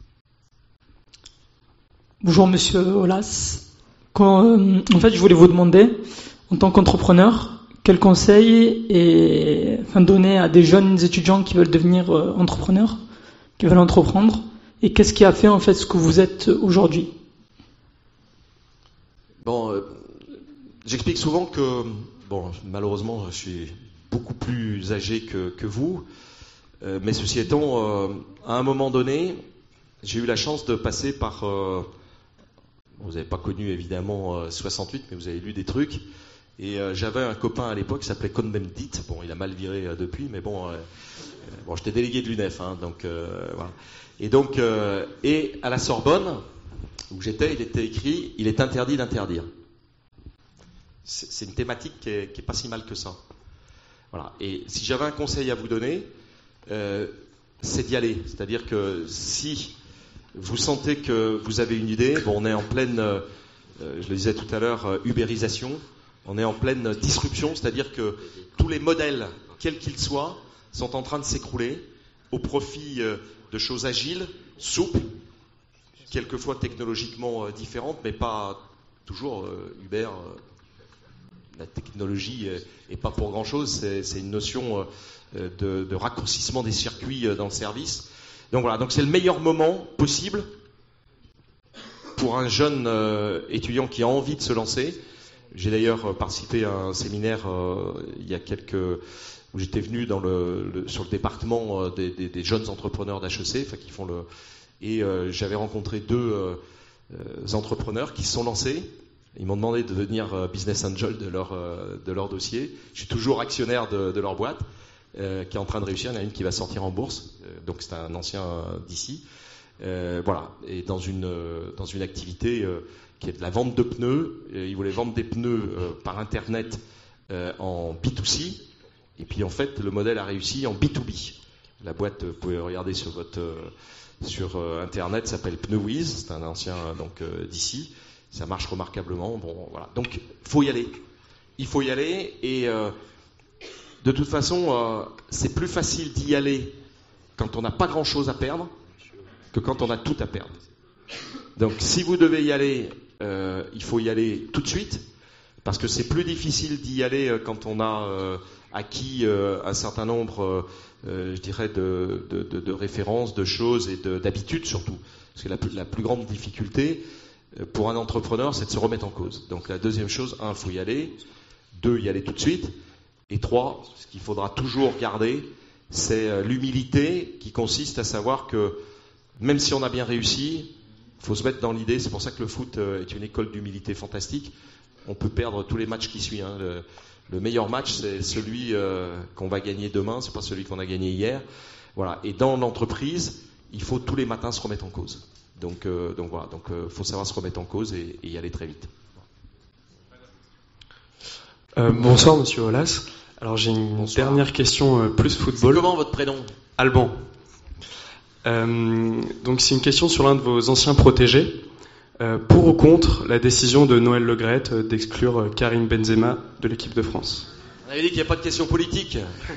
Bonjour Monsieur Aulas. Quand, euh, en fait, je voulais vous demander, en tant qu'entrepreneur, quel conseil est, enfin, donner à des jeunes étudiants qui veulent devenir euh, entrepreneurs, qui veulent entreprendre, et qu'est-ce qui a fait en fait ce que vous êtes aujourd'hui? Bon, euh, j'explique souvent que, bon, malheureusement, je suis beaucoup plus âgé que, que vous, euh, mais ceci étant, euh, à un moment donné, j'ai eu la chance de passer par... Euh, vous n'avez pas connu évidemment euh, soixante-huit, mais vous avez lu des trucs, et euh, j'avais un copain à l'époque qui s'appelait Cohn-Bendit, bon, il a mal viré euh, depuis, mais bon, euh, bon j'étais délégué de l'U N E F, hein, donc euh, voilà. Et donc, euh, et à la Sorbonne, où j'étais, il était écrit, il est interdit d'interdire. C'est, c'est une thématique qui est, qui est pas si mal que ça. Voilà. Et si j'avais un conseil à vous donner, euh, c'est d'y aller. C'est-à-dire que si vous sentez que vous avez une idée, bon, on est en pleine, euh, je le disais tout à l'heure, euh, ubérisation, on est en pleine disruption, c'est-à-dire que tous les modèles, quels qu'ils soient, sont en train de s'écrouler au profit euh, de choses agiles, souples, quelquefois technologiquement euh, différentes, mais pas toujours euh, Uber. Euh, La technologie est pas pour grand-chose, c'est, c'est une notion de, de raccourcissement des circuits dans le service. Donc voilà, donc c'est le meilleur moment possible pour un jeune euh, étudiant qui a envie de se lancer. J'ai d'ailleurs participé à un séminaire euh, il y a quelques où j'étais venu dans le, le sur le département des, des, des jeunes entrepreneurs d'H E C, enfin qui font le et euh, j'avais rencontré deux euh, euh, entrepreneurs qui se sont lancés. Ils m'ont demandé de devenir business angel de leur, de leur dossier. Je suis toujours actionnaire de, de leur boîte, euh, qui est en train de réussir. Il y en a une qui va sortir en bourse, euh, donc c'est un ancien d'ici. Euh, voilà, et dans une, dans une activité euh, qui est de la vente de pneus. Et ils voulaient vendre des pneus euh, par Internet euh, en B deux C. Et puis en fait, le modèle a réussi en B deux B. La boîte, vous pouvez regarder sur, votre, euh, sur euh, Internet, s'appelle Pneuwiz. C'est un ancien donc, euh, d'ici. Ça marche remarquablement. Bon, voilà. Donc, faut y aller. Il faut y aller. Et euh, de toute façon, euh, c'est plus facile d'y aller quand on n'a pas grand-chose à perdre que quand on a tout à perdre. Donc, si vous devez y aller, euh, il faut y aller tout de suite, parce que c'est plus difficile d'y aller euh, quand on a euh, acquis euh, un certain nombre, euh, je dirais, de, de, de, de références, de choses et de, d'habitudes surtout. Parce que la plus, la plus grande difficulté pour un entrepreneur, c'est de se remettre en cause. Donc la deuxième chose, un, il faut y aller. Deux, y aller tout de suite. Et trois, ce qu'il faudra toujours garder, c'est l'humilité qui consiste à savoir que même si on a bien réussi, il faut se mettre dans l'idée, c'est pour ça que le foot est une école d'humilité fantastique. On peut perdre tous les matchs qui suivent. Hein. Le, le meilleur match, c'est celui euh, qu'on va gagner demain, c'est pas celui qu'on a gagné hier. Voilà. Et dans l'entreprise, il faut tous les matins se remettre en cause. Donc, euh, donc voilà, donc euh, faut savoir se remettre en cause et, et y aller très vite. Euh, bonsoir Monsieur Aulas. Alors j'ai une bonsoir. Dernière question euh, plus football. C'est comment votre prénom? Alban. Euh, donc c'est une question sur l'un de vos anciens protégés. Euh, pour ou contre la décision de Noël Le Graët euh, d'exclure euh, Karim Benzema de l'équipe de France? On avait dit qu'il n'y a pas de question politique.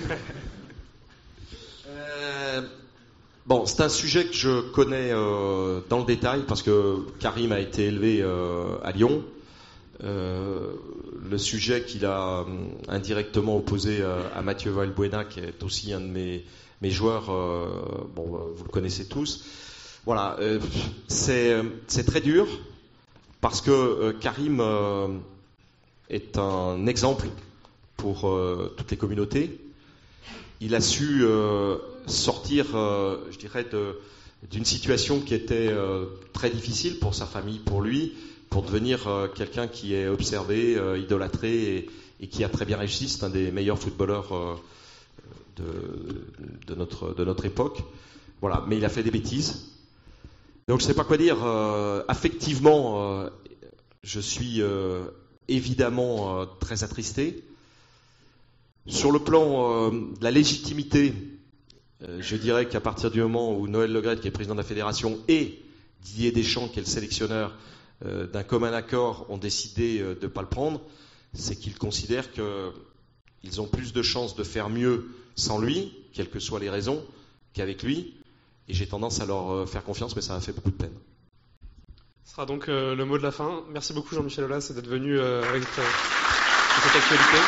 euh, Bon, c'est un sujet que je connais euh, dans le détail parce que Karim a été élevé euh, à Lyon. Euh, le sujet qu'il a euh, indirectement opposé à, à Mathieu Valbuena, qui est aussi un de mes, mes joueurs, euh, bon, vous le connaissez tous. Voilà, euh, c'est, c'est très dur parce que euh, Karim euh, est un exemple pour euh, toutes les communautés. Il a su euh, sortir, euh, je dirais, de, d'une situation qui était euh, très difficile pour sa famille, pour lui, pour devenir euh, quelqu'un qui est observé, euh, idolâtré et, et qui a très bien réussi. C'est un des meilleurs footballeurs euh, de, de, notre, de notre époque. Voilà, mais il a fait des bêtises. Donc je ne sais pas quoi dire. Euh, affectivement, euh, je suis euh, évidemment euh, très attristé. Sur le plan euh, de la légitimité, euh, je dirais qu'à partir du moment où Noël Le Graët, qui est président de la fédération, et Didier Deschamps, qui est le sélectionneur, euh, d'un commun accord, ont décidé euh, de ne pas le prendre, c'est qu'ils considèrent qu'ils ont plus de chances de faire mieux sans lui, quelles que soient les raisons, qu'avec lui. Et j'ai tendance à leur euh, faire confiance, mais ça m'a fait beaucoup de peine. Ce sera donc euh, le mot de la fin. Merci beaucoup Jean-Michel Aulas d'être venu euh, avec euh, cette actualité.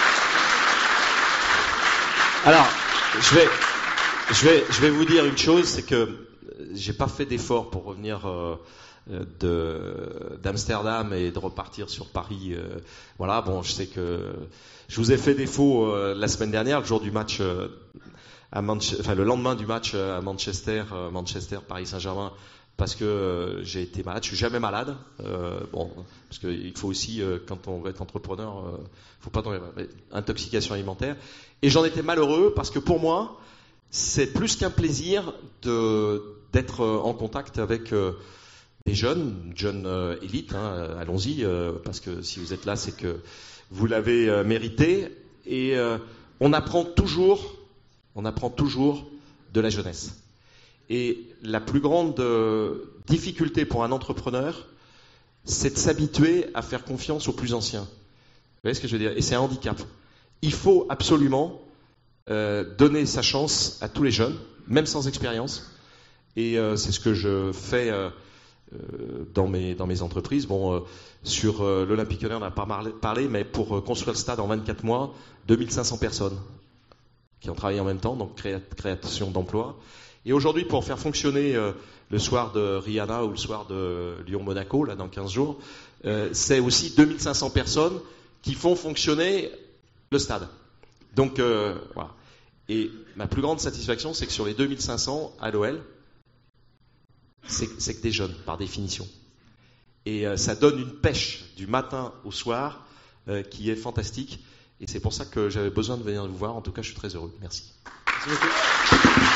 Alors, je vais, je vais, je vais vous dire une chose, c'est que j'ai pas fait d'effort pour revenir euh, de, d'Amsterdam et de repartir sur Paris. Euh, voilà, bon, je sais que je vous ai fait défaut euh, la semaine dernière, le jour du match, euh, à Manche- enfin le lendemain du match à Manchester, euh, Manchester, Paris Saint-Germain, parce que euh, j'ai été malade. Je suis jamais malade. Euh, bon, parce qu'il faut aussi, euh, quand on veut être entrepreneur, euh, faut pas tomber malade. Intoxication alimentaire. Et j'en étais malheureux parce que pour moi, c'est plus qu'un plaisir de d'être en contact avec euh, des jeunes, jeunes euh, élites. Hein, allons-y, euh, parce que si vous êtes là, c'est que vous l'avez euh, mérité. Et euh, on apprend toujours, on apprend toujours de la jeunesse. Et la plus grande euh, difficulté pour un entrepreneur, c'est de s'habituer à faire confiance aux plus anciens. Vous voyez ce que je veux dire ? Et c'est un handicap. Il faut absolument euh, donner sa chance à tous les jeunes, même sans expérience. Et euh, c'est ce que je fais euh, euh, dans, mes, dans mes entreprises. Bon, euh, sur euh, l'Olympique Lyonnais, on n'a pas parlé, mais pour euh, construire le stade en vingt-quatre mois, deux mille cinq cents personnes qui ont travaillé en même temps, donc créa- création d'emplois. Et aujourd'hui, pour faire fonctionner euh, le soir de Rihanna ou le soir de Lyon-Monaco, là dans quinze jours, euh, c'est aussi deux mille cinq cents personnes qui font fonctionner le stade. Donc euh, voilà. Et ma plus grande satisfaction, c'est que sur les deux mille cinq cents à l'O L, c'est, c'est que des jeunes, par définition. Et euh, ça donne une pêche du matin au soir euh, qui est fantastique. Et c'est pour ça que j'avais besoin de venir vous voir. En tout cas, je suis très heureux. Merci. Merci beaucoup.